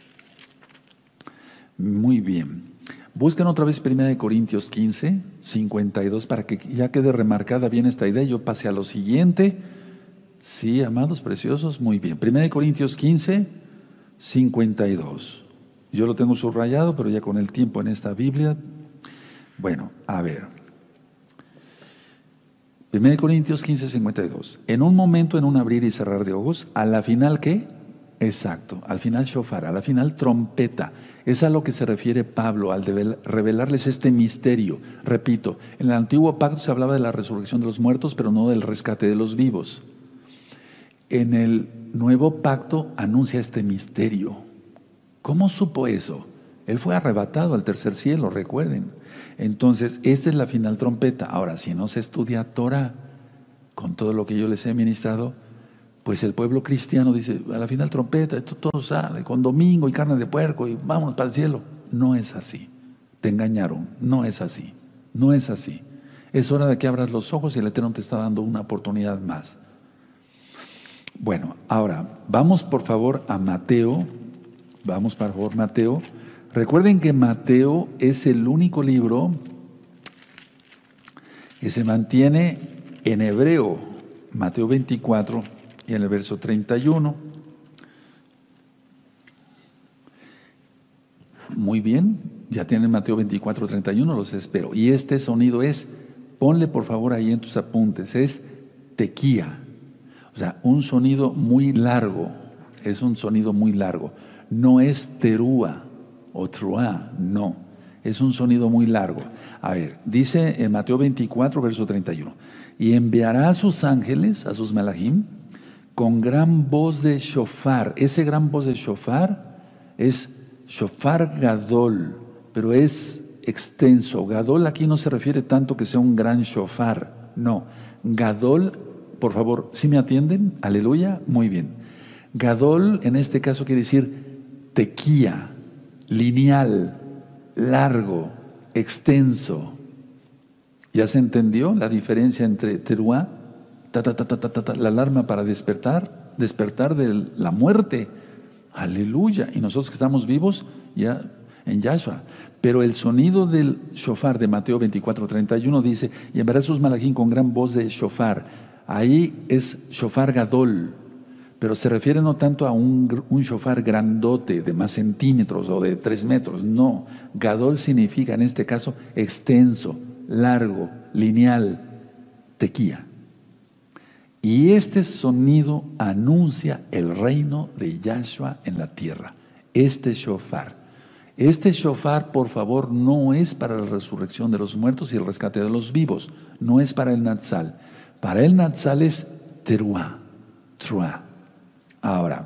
Muy bien. Busquen otra vez primera de Corintios quince, cincuenta y dos, para que ya quede remarcada bien esta idea. Yo pase a lo siguiente. Sí, amados preciosos, muy bien. primera de Corintios quince, cincuenta y dos. Yo lo tengo subrayado, pero ya con el tiempo en esta Biblia. Bueno, a ver. primera de Corintios quince, cincuenta y dos. En un momento, en un abrir y cerrar de ojos, a la final, ¿qué? Exacto, al final shofar, a la final trompeta. Es a lo que se refiere Pablo al de revelarles este misterio. Repito, en el antiguo pacto se hablaba de la resurrección de los muertos, pero no del rescate de los vivos. En el nuevo pacto anuncia este misterio. ¿Cómo supo eso? Él fue arrebatado al tercer cielo, recuerden. Entonces, esta es la final trompeta. Ahora, si no se estudia Torah, con todo lo que yo les he ministrado, pues el pueblo cristiano dice, a la final trompeta, esto todo sale, con domingo y carne de puerco y vámonos para el cielo. No es así. Te engañaron. No es así. No es así. Es hora de que abras los ojos y el Eterno te está dando una oportunidad más. Bueno, ahora, vamos por favor a Mateo. Vamos por favor, Mateo. Recuerden que Mateo es el único libro que se mantiene en hebreo. Mateo veinticuatro y en el verso treinta y uno. Muy bien, ya tienen Mateo veinticuatro, treinta y uno, los espero. Y este sonido es, ponle por favor ahí en tus apuntes, es tequía. O sea, un sonido muy largo, es un sonido muy largo. No es terúa o truá, no, es un sonido muy largo. A ver, dice en Mateo veinticuatro, verso treinta y uno, y enviará a sus ángeles, a sus malajim, con gran voz de shofar. Ese gran voz de shofar es shofar gadol, pero es extenso. Gadol aquí no se refiere tanto que sea un gran shofar, no. Gadol, por favor, ¿sí me atienden? Aleluya, muy bien. Gadol en este caso quiere decir tequía, lineal, largo, extenso. ¿Ya se entendió la diferencia entre teruá, ta, ta, ta, ta, ta, ta, la alarma para despertar, despertar de la muerte? Aleluya. Y nosotros que estamos vivos ya en Yahshua. Pero el sonido del shofar de Mateo veinticuatro, treinta y uno dice, y enviará sus malajim con gran voz de shofar. Ahí es shofar gadol, pero se refiere no tanto a un, un shofar grandote de más centímetros o de tres metros, no. Gadol significa en este caso extenso, largo, lineal, tequía. Y este sonido anuncia el reino de Yahshua en la tierra. Este shofar. Este shofar, por favor, no es para la resurrección de los muertos y el rescate de los vivos. No es para el Natsal. Para el Natsal es teruá, truá. Ahora,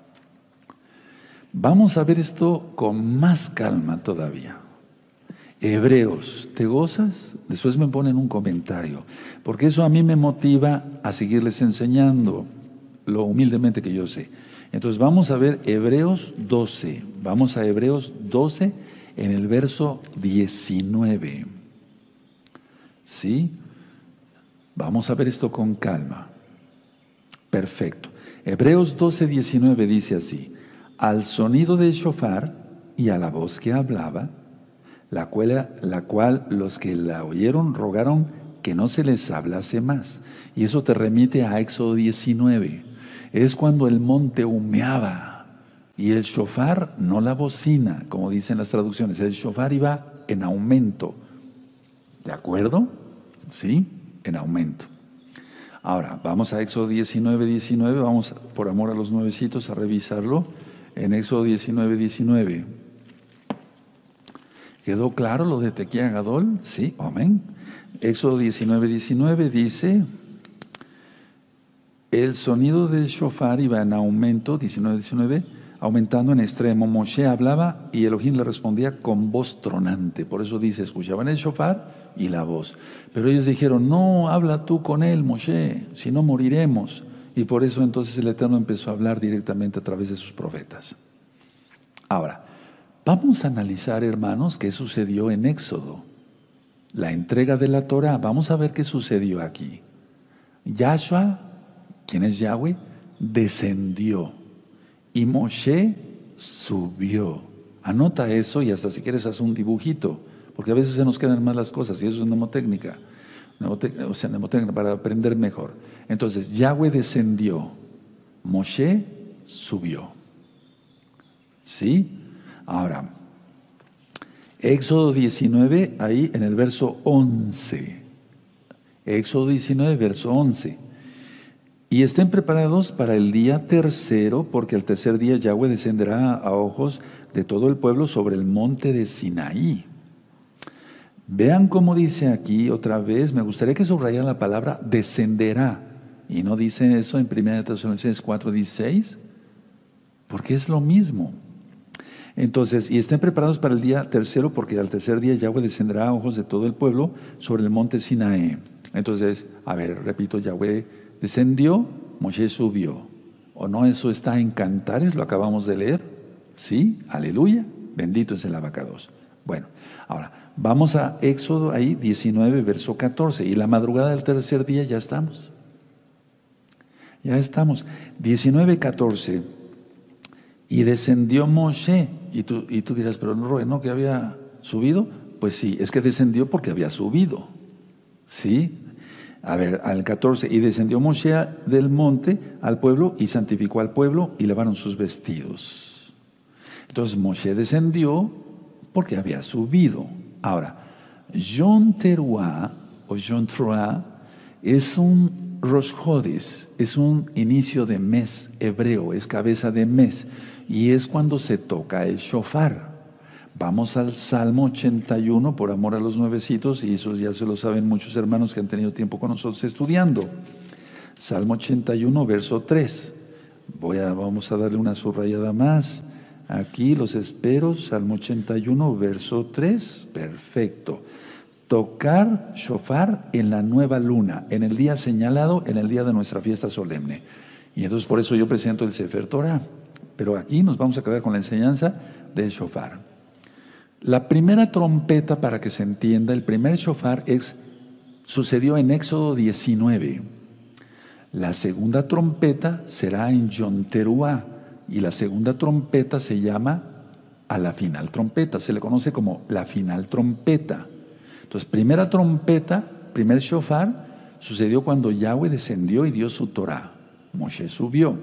vamos a ver esto con más calma todavía. Hebreos, ¿te gozas? Después me ponen un comentario, porque eso a mí me motiva a seguirles enseñando lo humildemente que yo sé. Entonces vamos a ver Hebreos doce, vamos a Hebreos doce en el verso diecinueve. ¿Sí? Vamos a ver esto con calma. Perfecto. Hebreos doce, diecinueve dice así: al sonido del shofar y a la voz que hablaba, la cual, la cual los que la oyeron rogaron que no se les hablase más. Y eso te remite a Éxodo diecinueve. Es cuando el monte humeaba y el shofar, no la bocina, como dicen las traducciones, el shofar iba en aumento. ¿De acuerdo? Sí, en aumento. Ahora, vamos a Éxodo diecinueve, diecinueve, vamos por amor a los nuevecitos a revisarlo. En Éxodo diecinueve, diecinueve. ¿Quedó claro lo de Tequía Gadol? Sí, amén. Éxodo diecinueve, diecinueve dice, el sonido del shofar iba en aumento, diecinueve, diecinueve, aumentando en extremo. Moshe hablaba y Elohim le respondía con voz tronante. Por eso dice, escuchaban el shofar y la voz. Pero ellos dijeron, no, habla tú con él, Moshe, si no moriremos. Y por eso entonces el Eterno empezó a hablar directamente a través de sus profetas. Ahora, vamos a analizar, hermanos, qué sucedió en Éxodo. La entrega de la Torah. Vamos a ver qué sucedió aquí. Yahshua, ¿quién es Yahweh? Descendió. Y Moshe subió. Anota eso y hasta si quieres haz un dibujito, porque a veces se nos quedan mal las cosas y eso es mnemotécnica. Mnemotécnica, o sea, mnemotécnica para aprender mejor. Entonces, Yahweh descendió. Moshe subió. ¿Sí? Ahora, Éxodo diecinueve, ahí en el verso once. Éxodo diecinueve, verso once. Y estén preparados para el día tercero, porque el tercer día Yahweh descenderá a ojos de todo el pueblo sobre el monte de Sinaí. Vean cómo dice aquí otra vez, me gustaría que subrayaran la palabra descenderá. Y no dice eso en primera de Tesalonicenses cuatro, dieciséis, porque es lo mismo. Entonces, y estén preparados para el día tercero, porque al tercer día Yahweh descenderá a ojos de todo el pueblo sobre el monte Sinaí. Entonces, a ver, repito, Yahweh descendió, Moshe subió. ¿O no eso está en Cantares? Lo acabamos de leer. ¿Sí? Aleluya. Bendito es el abacados. Bueno, ahora, vamos a Éxodo ahí, diecinueve, verso catorce. Y la madrugada del tercer día ya estamos. Ya estamos. diecinueve, catorce. Y descendió Moshe. Y tú, y tú dirás, pero no, ¿no que había subido? Pues sí, es que descendió porque había subido. ¿Sí? A ver, al catorce, y descendió Moshe del monte al pueblo y santificó al pueblo y lavaron sus vestidos. Entonces Moshe descendió porque había subido. Ahora, Yom Teruah o Yom Teruah es un Rosh Hodis, es un inicio de mes hebreo, es cabeza de mes, y es cuando se toca el shofar. Vamos al Salmo ochenta y uno, por amor a los nuevecitos, y eso ya se lo saben muchos hermanos que han tenido tiempo con nosotros estudiando. Salmo ochenta y uno, verso tres. Voy a, vamos a darle una subrayada más. Aquí los espero, Salmo ochenta y uno, verso tres. Perfecto. Tocar shofar en la nueva luna, en el día señalado, en el día de nuestra fiesta solemne. Y entonces por eso yo presento el Sefer Torah. Pero aquí nos vamos a quedar con la enseñanza del shofar. La primera trompeta, para que se entienda, el primer shofar es, sucedió en Éxodo diecinueve. La segunda trompeta será en Yom Teruá, y la segunda trompeta se llama a la final trompeta, se le conoce como la final trompeta. Entonces, primera trompeta, primer shofar, sucedió cuando Yahweh descendió y dio su Torah. Moshe subió.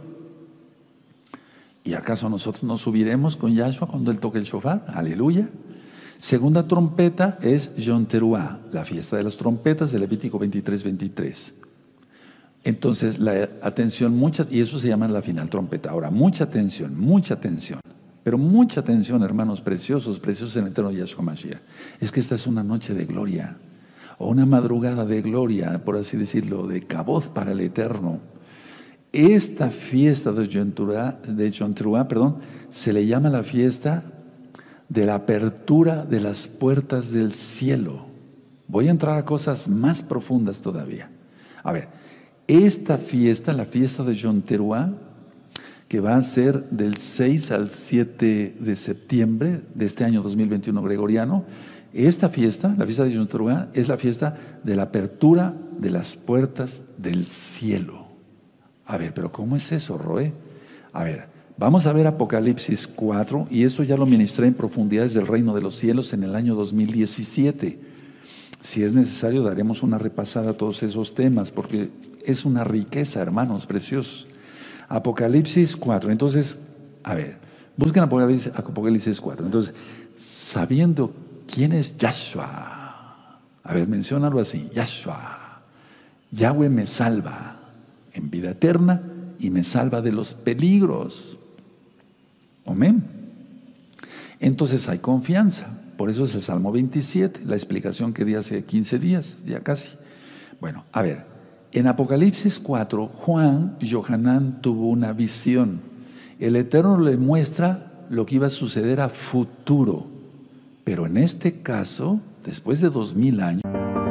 ¿Y acaso nosotros no subiremos con Yahshua cuando Él toque el shofar? Aleluya. Segunda trompeta es Yom Teruá, la fiesta de las trompetas de Levítico veintitrés, veintitrés. Entonces, la atención, mucha, y eso se llama la final trompeta. Ahora, mucha atención, mucha atención, pero mucha atención, hermanos preciosos, preciosos en el eterno Yahshua Mashiach. Es que esta es una noche de gloria, o una madrugada de gloria, por así decirlo, de Kabod para el eterno. Esta fiesta de Yom Teruá, de Yom Teruá, perdón, se le llama la fiesta de la apertura de las puertas del cielo. Voy a entrar a cosas más profundas todavía. A ver, esta fiesta, la fiesta de Yom Teruá, que va a ser del seis al siete de septiembre de este año dos mil veintiuno gregoriano, esta fiesta, la fiesta de Yom Teruá, es la fiesta de la apertura de las puertas del cielo. A ver, pero ¿cómo es eso, Roe? A ver, vamos a ver Apocalipsis cuatro, y esto ya lo ministré en profundidades del reino de los cielos en el año dos mil diecisiete. Si es necesario, daremos una repasada a todos esos temas, porque es una riqueza, hermanos preciosos. Apocalipsis cuatro. Entonces, a ver, busquen Apocalipsis, Apocalipsis cuatro. Entonces, sabiendo quién es Yahshua. A ver, menciónalo así, Yahshua. Yahweh me salva en vida eterna y me salva de los peligros. Amén. Entonces hay confianza. Por eso es el Salmo veintisiete, la explicación que di hace quince días, ya casi. Bueno, a ver, en Apocalipsis cuatro, Juan, Yohanan, tuvo una visión. El Eterno le muestra lo que iba a suceder a futuro. Pero en este caso, después de dos mil años,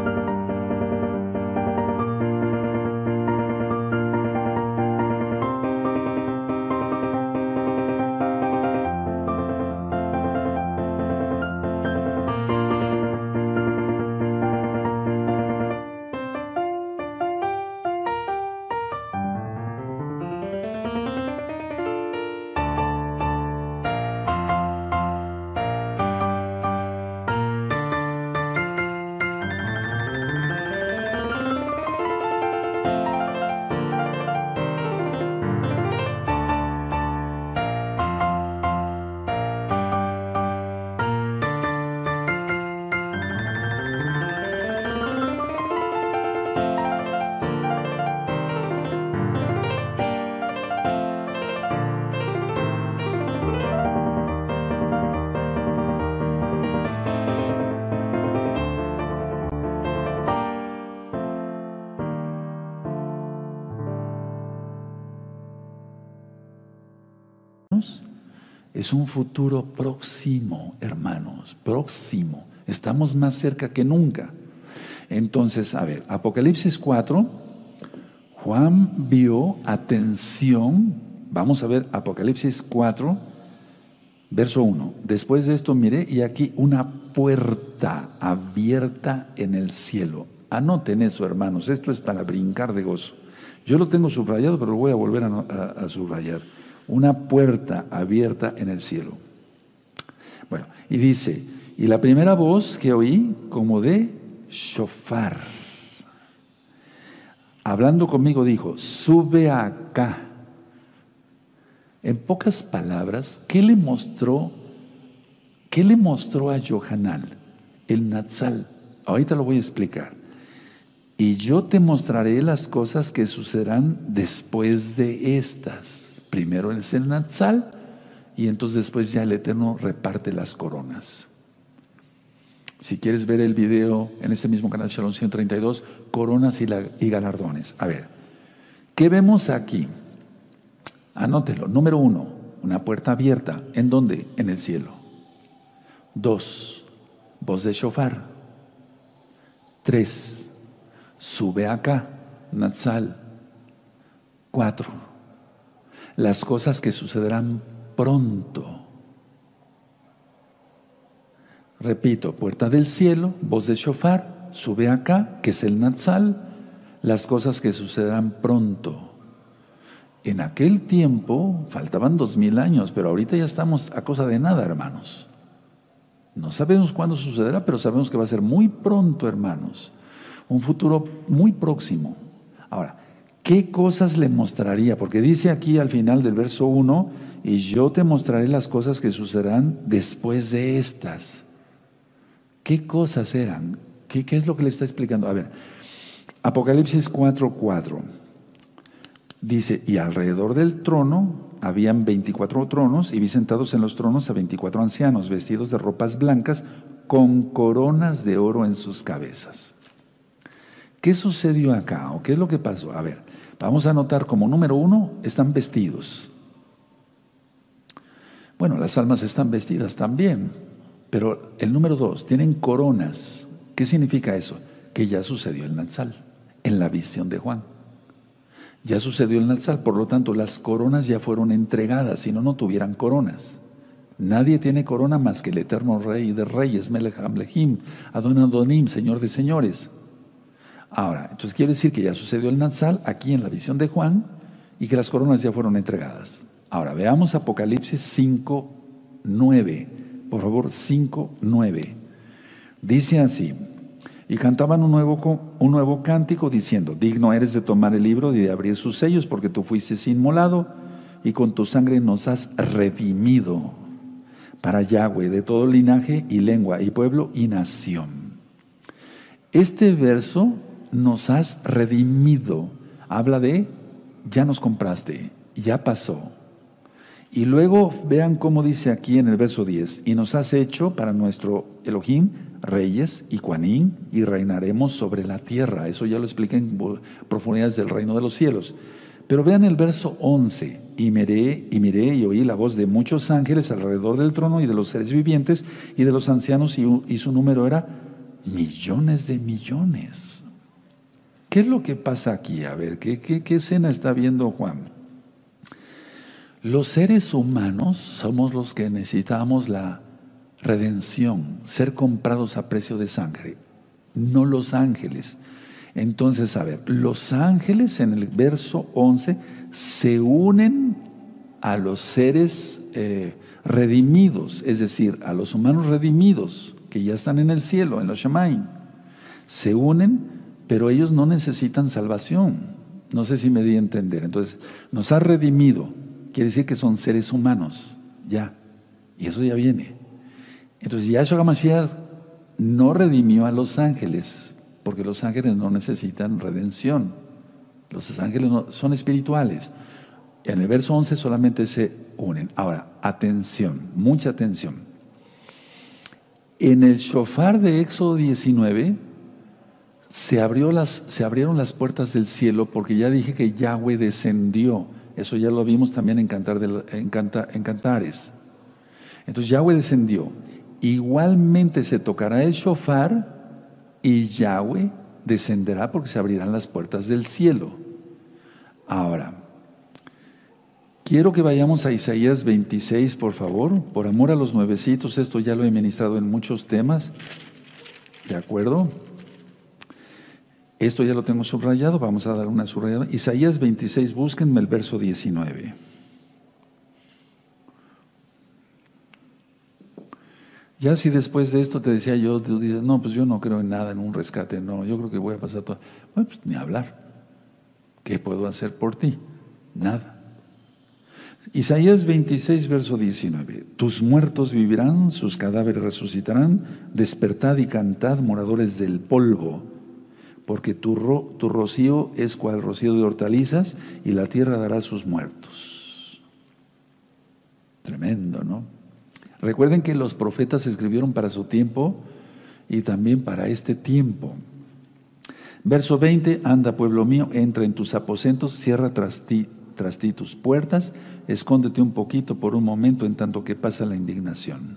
es un futuro próximo, hermanos, próximo. Estamos más cerca que nunca. Entonces, a ver, Apocalipsis cuatro, Juan vio, atención, vamos a ver Apocalipsis cuatro, verso uno. Después de esto miré y aquí una puerta abierta en el cielo. Anoten eso, hermanos, esto es para brincar de gozo. Yo lo tengo subrayado, pero lo voy a volver a, a, a subrayar. Una puerta abierta en el cielo. Bueno, y dice, y la primera voz que oí como de shofar, hablando conmigo, dijo, sube acá. En pocas palabras, ¿qué le mostró? ¿Qué le mostró a Yohanan? El Natsal. Ahorita lo voy a explicar. y yo te mostraré las cosas que sucederán después de estas. Primero es el Natsal, y entonces después ya el Eterno reparte las coronas. Si quieres ver el video en este mismo canal Shalom ciento treinta y dos, coronas y, la, y galardones. A ver, ¿qué vemos aquí? Anótelo. Número uno, una puerta abierta. ¿En dónde? En el cielo. Dos, voz de shofar. Tres, sube acá, Natsal. Cuatro, las cosas que sucederán pronto. Repito, puerta del cielo, voz de shofar, sube acá, que es el Natsal, las cosas que sucederán pronto. En aquel tiempo faltaban dos mil años, pero ahorita ya estamos a cosa de nada, hermanos. No sabemos cuándo sucederá, pero sabemos que va a ser muy pronto, hermanos. Un futuro muy próximo. Ahora, ¿qué cosas le mostraría? Porque dice aquí al final del verso uno, y yo te mostraré las cosas que sucederán después de estas. ¿Qué cosas eran? ¿Qué, qué es lo que le está explicando? A ver, Apocalipsis cuatro cuatro. Dice, y alrededor del trono habían veinticuatro tronos, y vi sentados en los tronos a veinticuatro ancianos, vestidos de ropas blancas, con coronas de oro en sus cabezas. ¿Qué sucedió acá? ¿O qué es lo que pasó? A ver, vamos a notar como número uno, están vestidos. Bueno, las almas están vestidas también. Pero el número dos, tienen coronas. ¿Qué significa eso? Que ya sucedió el Natsal, en la visión de Juan. Ya sucedió el Natsal, por lo tanto las coronas ya fueron entregadas, si no, no tuvieran coronas. Nadie tiene corona más que el eterno Rey de Reyes, Melech HaMelechim, Adon Adonim, Señor de Señores. Ahora, entonces quiere decir que ya sucedió el Natsal aquí en la visión de Juan y que las coronas ya fueron entregadas. Ahora, veamos Apocalipsis cinco nueve. Por favor, cinco nueve. Dice así, y cantaban un nuevo, un nuevo cántico diciendo, digno eres de tomar el libro y de abrir sus sellos, porque tú fuiste inmolado y con tu sangre nos has redimido para Yahweh de todo linaje y lengua y pueblo y nación. Este verso, nos has redimido, habla de, ya nos compraste, ya pasó. Y luego vean cómo dice aquí en el verso diez, y nos has hecho para nuestro Elohim reyes y Cuanín, y reinaremos sobre la tierra. Eso ya lo expliqué en profundidades del reino de los cielos. Pero vean el verso once, y miré, y miré y oí la voz de muchos ángeles alrededor del trono y de los seres vivientes y de los ancianos, y, y su número era millones de millones. ¿Qué es lo que pasa aquí? A ver, ¿qué, qué, qué escena está viendo Juan? Los seres humanos somos los que necesitamos la redención, ser comprados a precio de sangre, no los ángeles. Entonces, a ver, los ángeles en el verso once se unen a los seres eh, redimidos, es decir, a los humanos redimidos que ya están en el cielo, en los Shamaim. Se unen, pero ellos no necesitan salvación. No sé si me di a entender. Entonces, nos ha redimido. Quiere decir que son seres humanos, ya, y eso ya viene. Entonces Yahshua HaMashiach no redimió a los ángeles, porque los ángeles no necesitan redención. Los ángeles no, son espirituales. En el verso once solamente se unen. Ahora, atención, mucha atención. En el shofar de Éxodo diecinueve se, abrió las, se abrieron las puertas del cielo, porque ya dije que Yahweh descendió. Eso ya lo vimos también en, Cantar de, en, Canta, en Cantares. Entonces Yahweh descendió. Igualmente se tocará el shofar y Yahweh descenderá, porque se abrirán las puertas del cielo. Ahora, quiero que vayamos a Isaías veintiséis, por favor. Por amor a los nuevecitos, esto ya lo he ministrado en muchos temas. ¿De acuerdo? Esto ya lo tengo subrayado, vamos a dar una subrayada. Isaías veintiséis, búsquenme el verso diecinueve. Ya si después de esto te decía yo, tú dices, no, pues yo no creo en nada, en un rescate, no, yo creo que voy a pasar todo. Bueno, pues ni hablar. ¿Qué puedo hacer por ti? Nada. Isaías veintiséis, verso diecinueve. Tus muertos vivirán, sus cadáveres resucitarán, despertad y cantad, moradores del polvo. porque tu, ro, tu rocío es cual rocío de hortalizas y la tierra dará sus muertos. Tremendo, ¿no? Recuerden que los profetas escribieron para su tiempo y también para este tiempo. Verso veinte, anda pueblo mío, entra en tus aposentos, cierra tras ti, tras ti tus puertas, escóndete un poquito por un momento en tanto que pasa la indignación.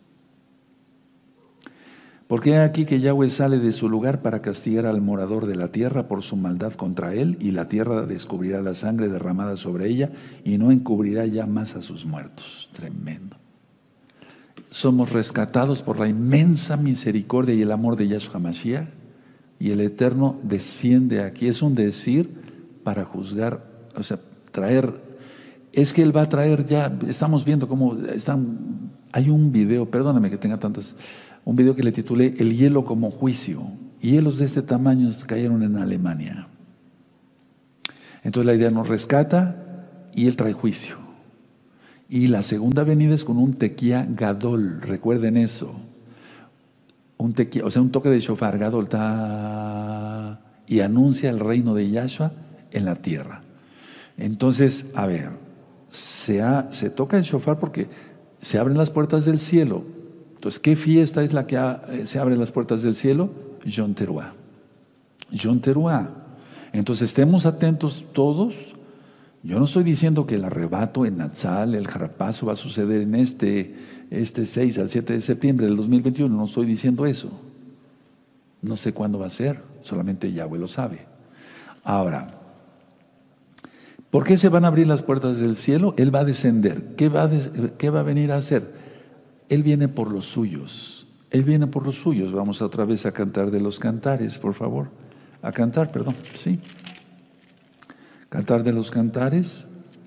Porque hay aquí que Yahweh sale de su lugar para castigar al morador de la tierra por su maldad contra él, y la tierra descubrirá la sangre derramada sobre ella y no encubrirá ya más a sus muertos. Tremendo. Somos rescatados por la inmensa misericordia y el amor de Yahshua Mashiach, y el Eterno desciende aquí. Es un decir para juzgar, o sea, traer, es que Él va a traer ya, estamos viendo cómo están, hay un video, perdóname que tenga tantas, un video que le titulé El hielo como juicio. Hielos de este tamaño cayeron en Alemania. Entonces la idea nos rescata y Él trae juicio. Y la segunda venida es con un tequía gadol, recuerden eso. Un tequía, o sea, un toque de shofar, gadol, ta, y anuncia el reino de Yahshua en la tierra. Entonces, a ver, se, ha, se toca el shofar porque se abren las puertas del cielo. Entonces, ¿qué fiesta es la que ha, se abren las puertas del cielo? Yom Teruah. Yom Teruah. Entonces, estemos atentos todos. Yo no estoy diciendo que el arrebato en Natsal, el jarapazo va a suceder en este, este seis al siete de septiembre del dos mil veintiuno, no estoy diciendo eso. No sé cuándo va a ser, solamente Yahweh lo sabe. Ahora, ¿por qué se van a abrir las puertas del cielo? Él va a descender. ¿Qué va a, des, qué va a venir a hacer? Él viene por los suyos. Él viene por los suyos. Vamos otra vez a cantar de los cantares, por favor. A cantar, perdón, sí. Cantar de los cantares.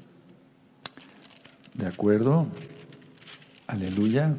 ¿De acuerdo? Aleluya.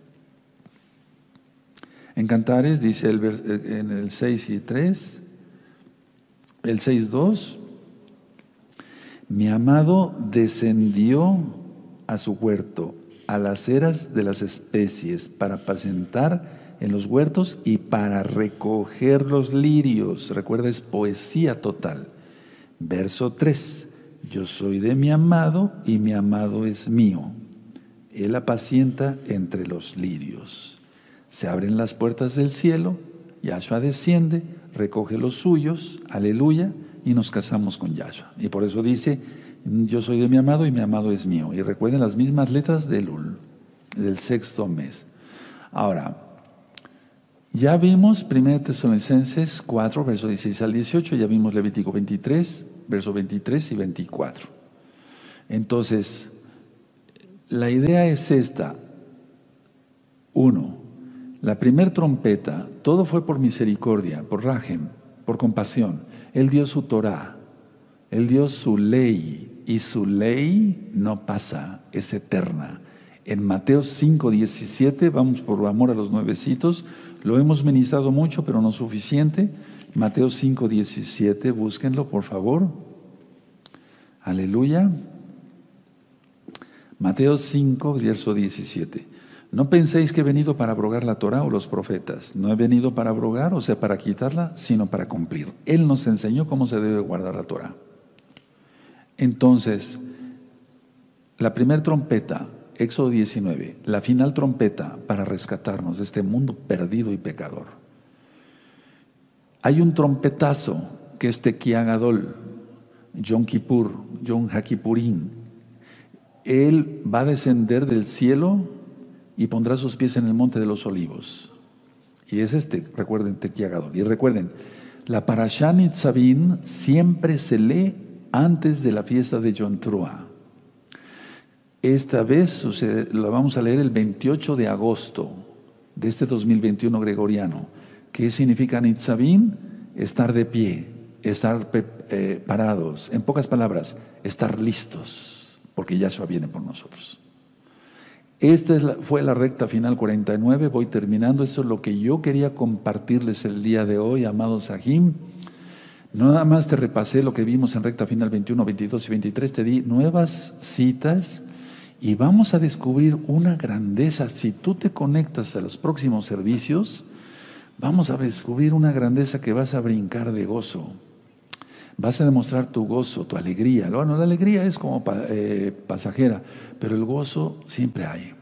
En Cantares dice el, en el seis y tres, el seis dos, mi amado descendió a su huerto, a las eras de las especies, para apacentar en los huertos y para recoger los lirios. Recuerda, es poesía total. Verso tres, yo soy de mi amado y mi amado es mío. Él apacienta entre los lirios. Se abren las puertas del cielo, Yahshua desciende, recoge los suyos, aleluya, y nos casamos con Yahshua. Y por eso dice, yo soy de mi amado y mi amado es mío. Y recuerden las mismas letras del Elul, del sexto mes. Ahora, ya vimos primera Tesalonicenses cuatro, verso dieciséis al dieciocho, ya vimos Levítico veintitrés, verso veintitrés y veinticuatro. Entonces, la idea es esta. Uno, la primer trompeta, todo fue por misericordia, por Rahem, por compasión. Él dio su Torah, Él dio su ley, y su ley no pasa, es eterna. En Mateo cinco diecisiete, vamos por amor a los nuevecitos, lo hemos ministrado mucho, pero no suficiente. Mateo cinco diecisiete, búsquenlo por favor. Aleluya. Mateo cinco, verso diecisiete. No penséis que he venido para abrogar la Torah o los profetas. No he venido para abrogar, o sea, para quitarla, sino para cumplir. Él nos enseñó cómo se debe guardar la Torah. Entonces, la primera trompeta, Éxodo diecinueve, la final trompeta para rescatarnos de este mundo perdido y pecador. Hay un trompetazo que es Tequía Gadol, Yom Kippur, Yom HaKippurim. Él va a descender del cielo y pondrá sus pies en el monte de los olivos. Y es este, recuerden, Tequía Gadol. Y recuerden, la Parashá Nitzavim siempre se lee antes de la fiesta de Yom Teruah. Esta vez sucede, lo vamos a leer el veintiocho de agosto de este dos mil veintiuno gregoriano. ¿Qué significa Nitzavim? Estar de pie, estar eh, parados. En pocas palabras, estar listos, porque Yahshua viene por nosotros. Esta es la, fue la recta final cuarenta y nueve, voy terminando. Eso es lo que yo quería compartirles el día de hoy, amados Sahim. No nada más te repasé lo que vimos en recta final veintiuno, veintidós y veintitrés, te di nuevas citas y vamos a descubrir una grandeza. Si tú te conectas a los próximos servicios, Vamos a descubrir una grandeza que vas a brincar de gozo. Vas a demostrar tu gozo, tu alegría. Bueno, la alegría es como pa, eh, pasajera, pero el gozo siempre hay.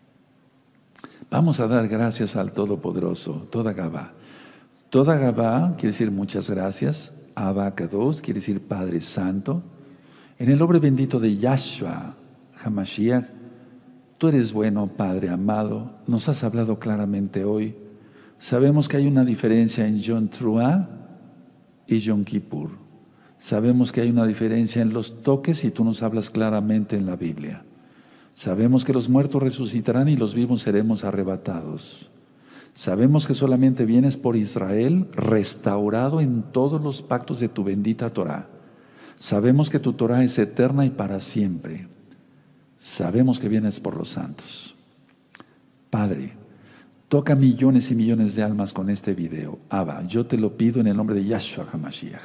Vamos a dar gracias al Todopoderoso, toda Gabá. Toda Gabá quiere decir muchas gracias. Abba Kadosh quiere decir Padre Santo. En el nombre bendito de Yahshua HaMashiach, tú eres bueno, Padre amado. Nos has hablado claramente hoy. Sabemos que hay una diferencia en Yom Teruah y Yom Kippur. Sabemos que hay una diferencia en los toques y tú nos hablas claramente en la Biblia. Sabemos que los muertos resucitarán y los vivos seremos arrebatados. Sabemos que solamente vienes por Israel restaurado en todos los pactos de tu bendita Torah. Sabemos que tu Torah es eterna y para siempre. Sabemos que vienes por los santos. Padre, toca millones y millones de almas con este video. Abba, yo te lo pido en el nombre de Yahshua HaMashiach,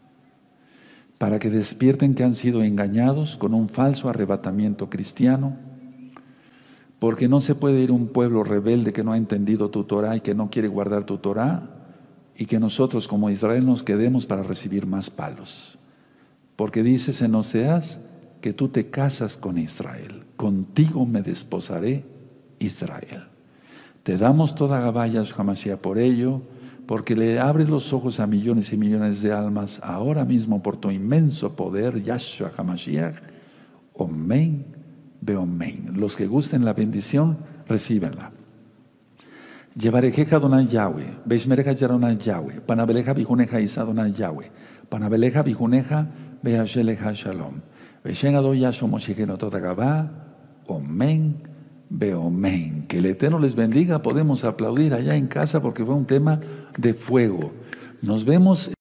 para que despierten que han sido engañados con un falso arrebatamiento cristiano, porque no se puede ir un pueblo rebelde que no ha entendido tu Torah y que no quiere guardar tu Torah, y que nosotros como Israel nos quedemos para recibir más palos. Porque dices en Oseas que tú te casas con Israel, contigo me desposaré, Israel. Te damos toda Gabá Yahshua HaMashiach por ello, porque le abres los ojos a millones y millones de almas ahora mismo por tu inmenso poder, Yahshua HaMashiach. Omen, beomen. Los que gusten la bendición, recíbenla. Llevarejeja Adonai Yahweh, Beishmereja Yaronai Yahweh, Panabeleja Bijuneja Isa Adonai Yahweh, Panabeleja Bijuneja Beasheleja Shalom, Beishen Ado Yahshua Moshigeno Toda Gabá, Omen, beomen. Que el Eterno les bendiga. Podemos aplaudir allá en casa porque fue un tema de fuego. Nos vemos.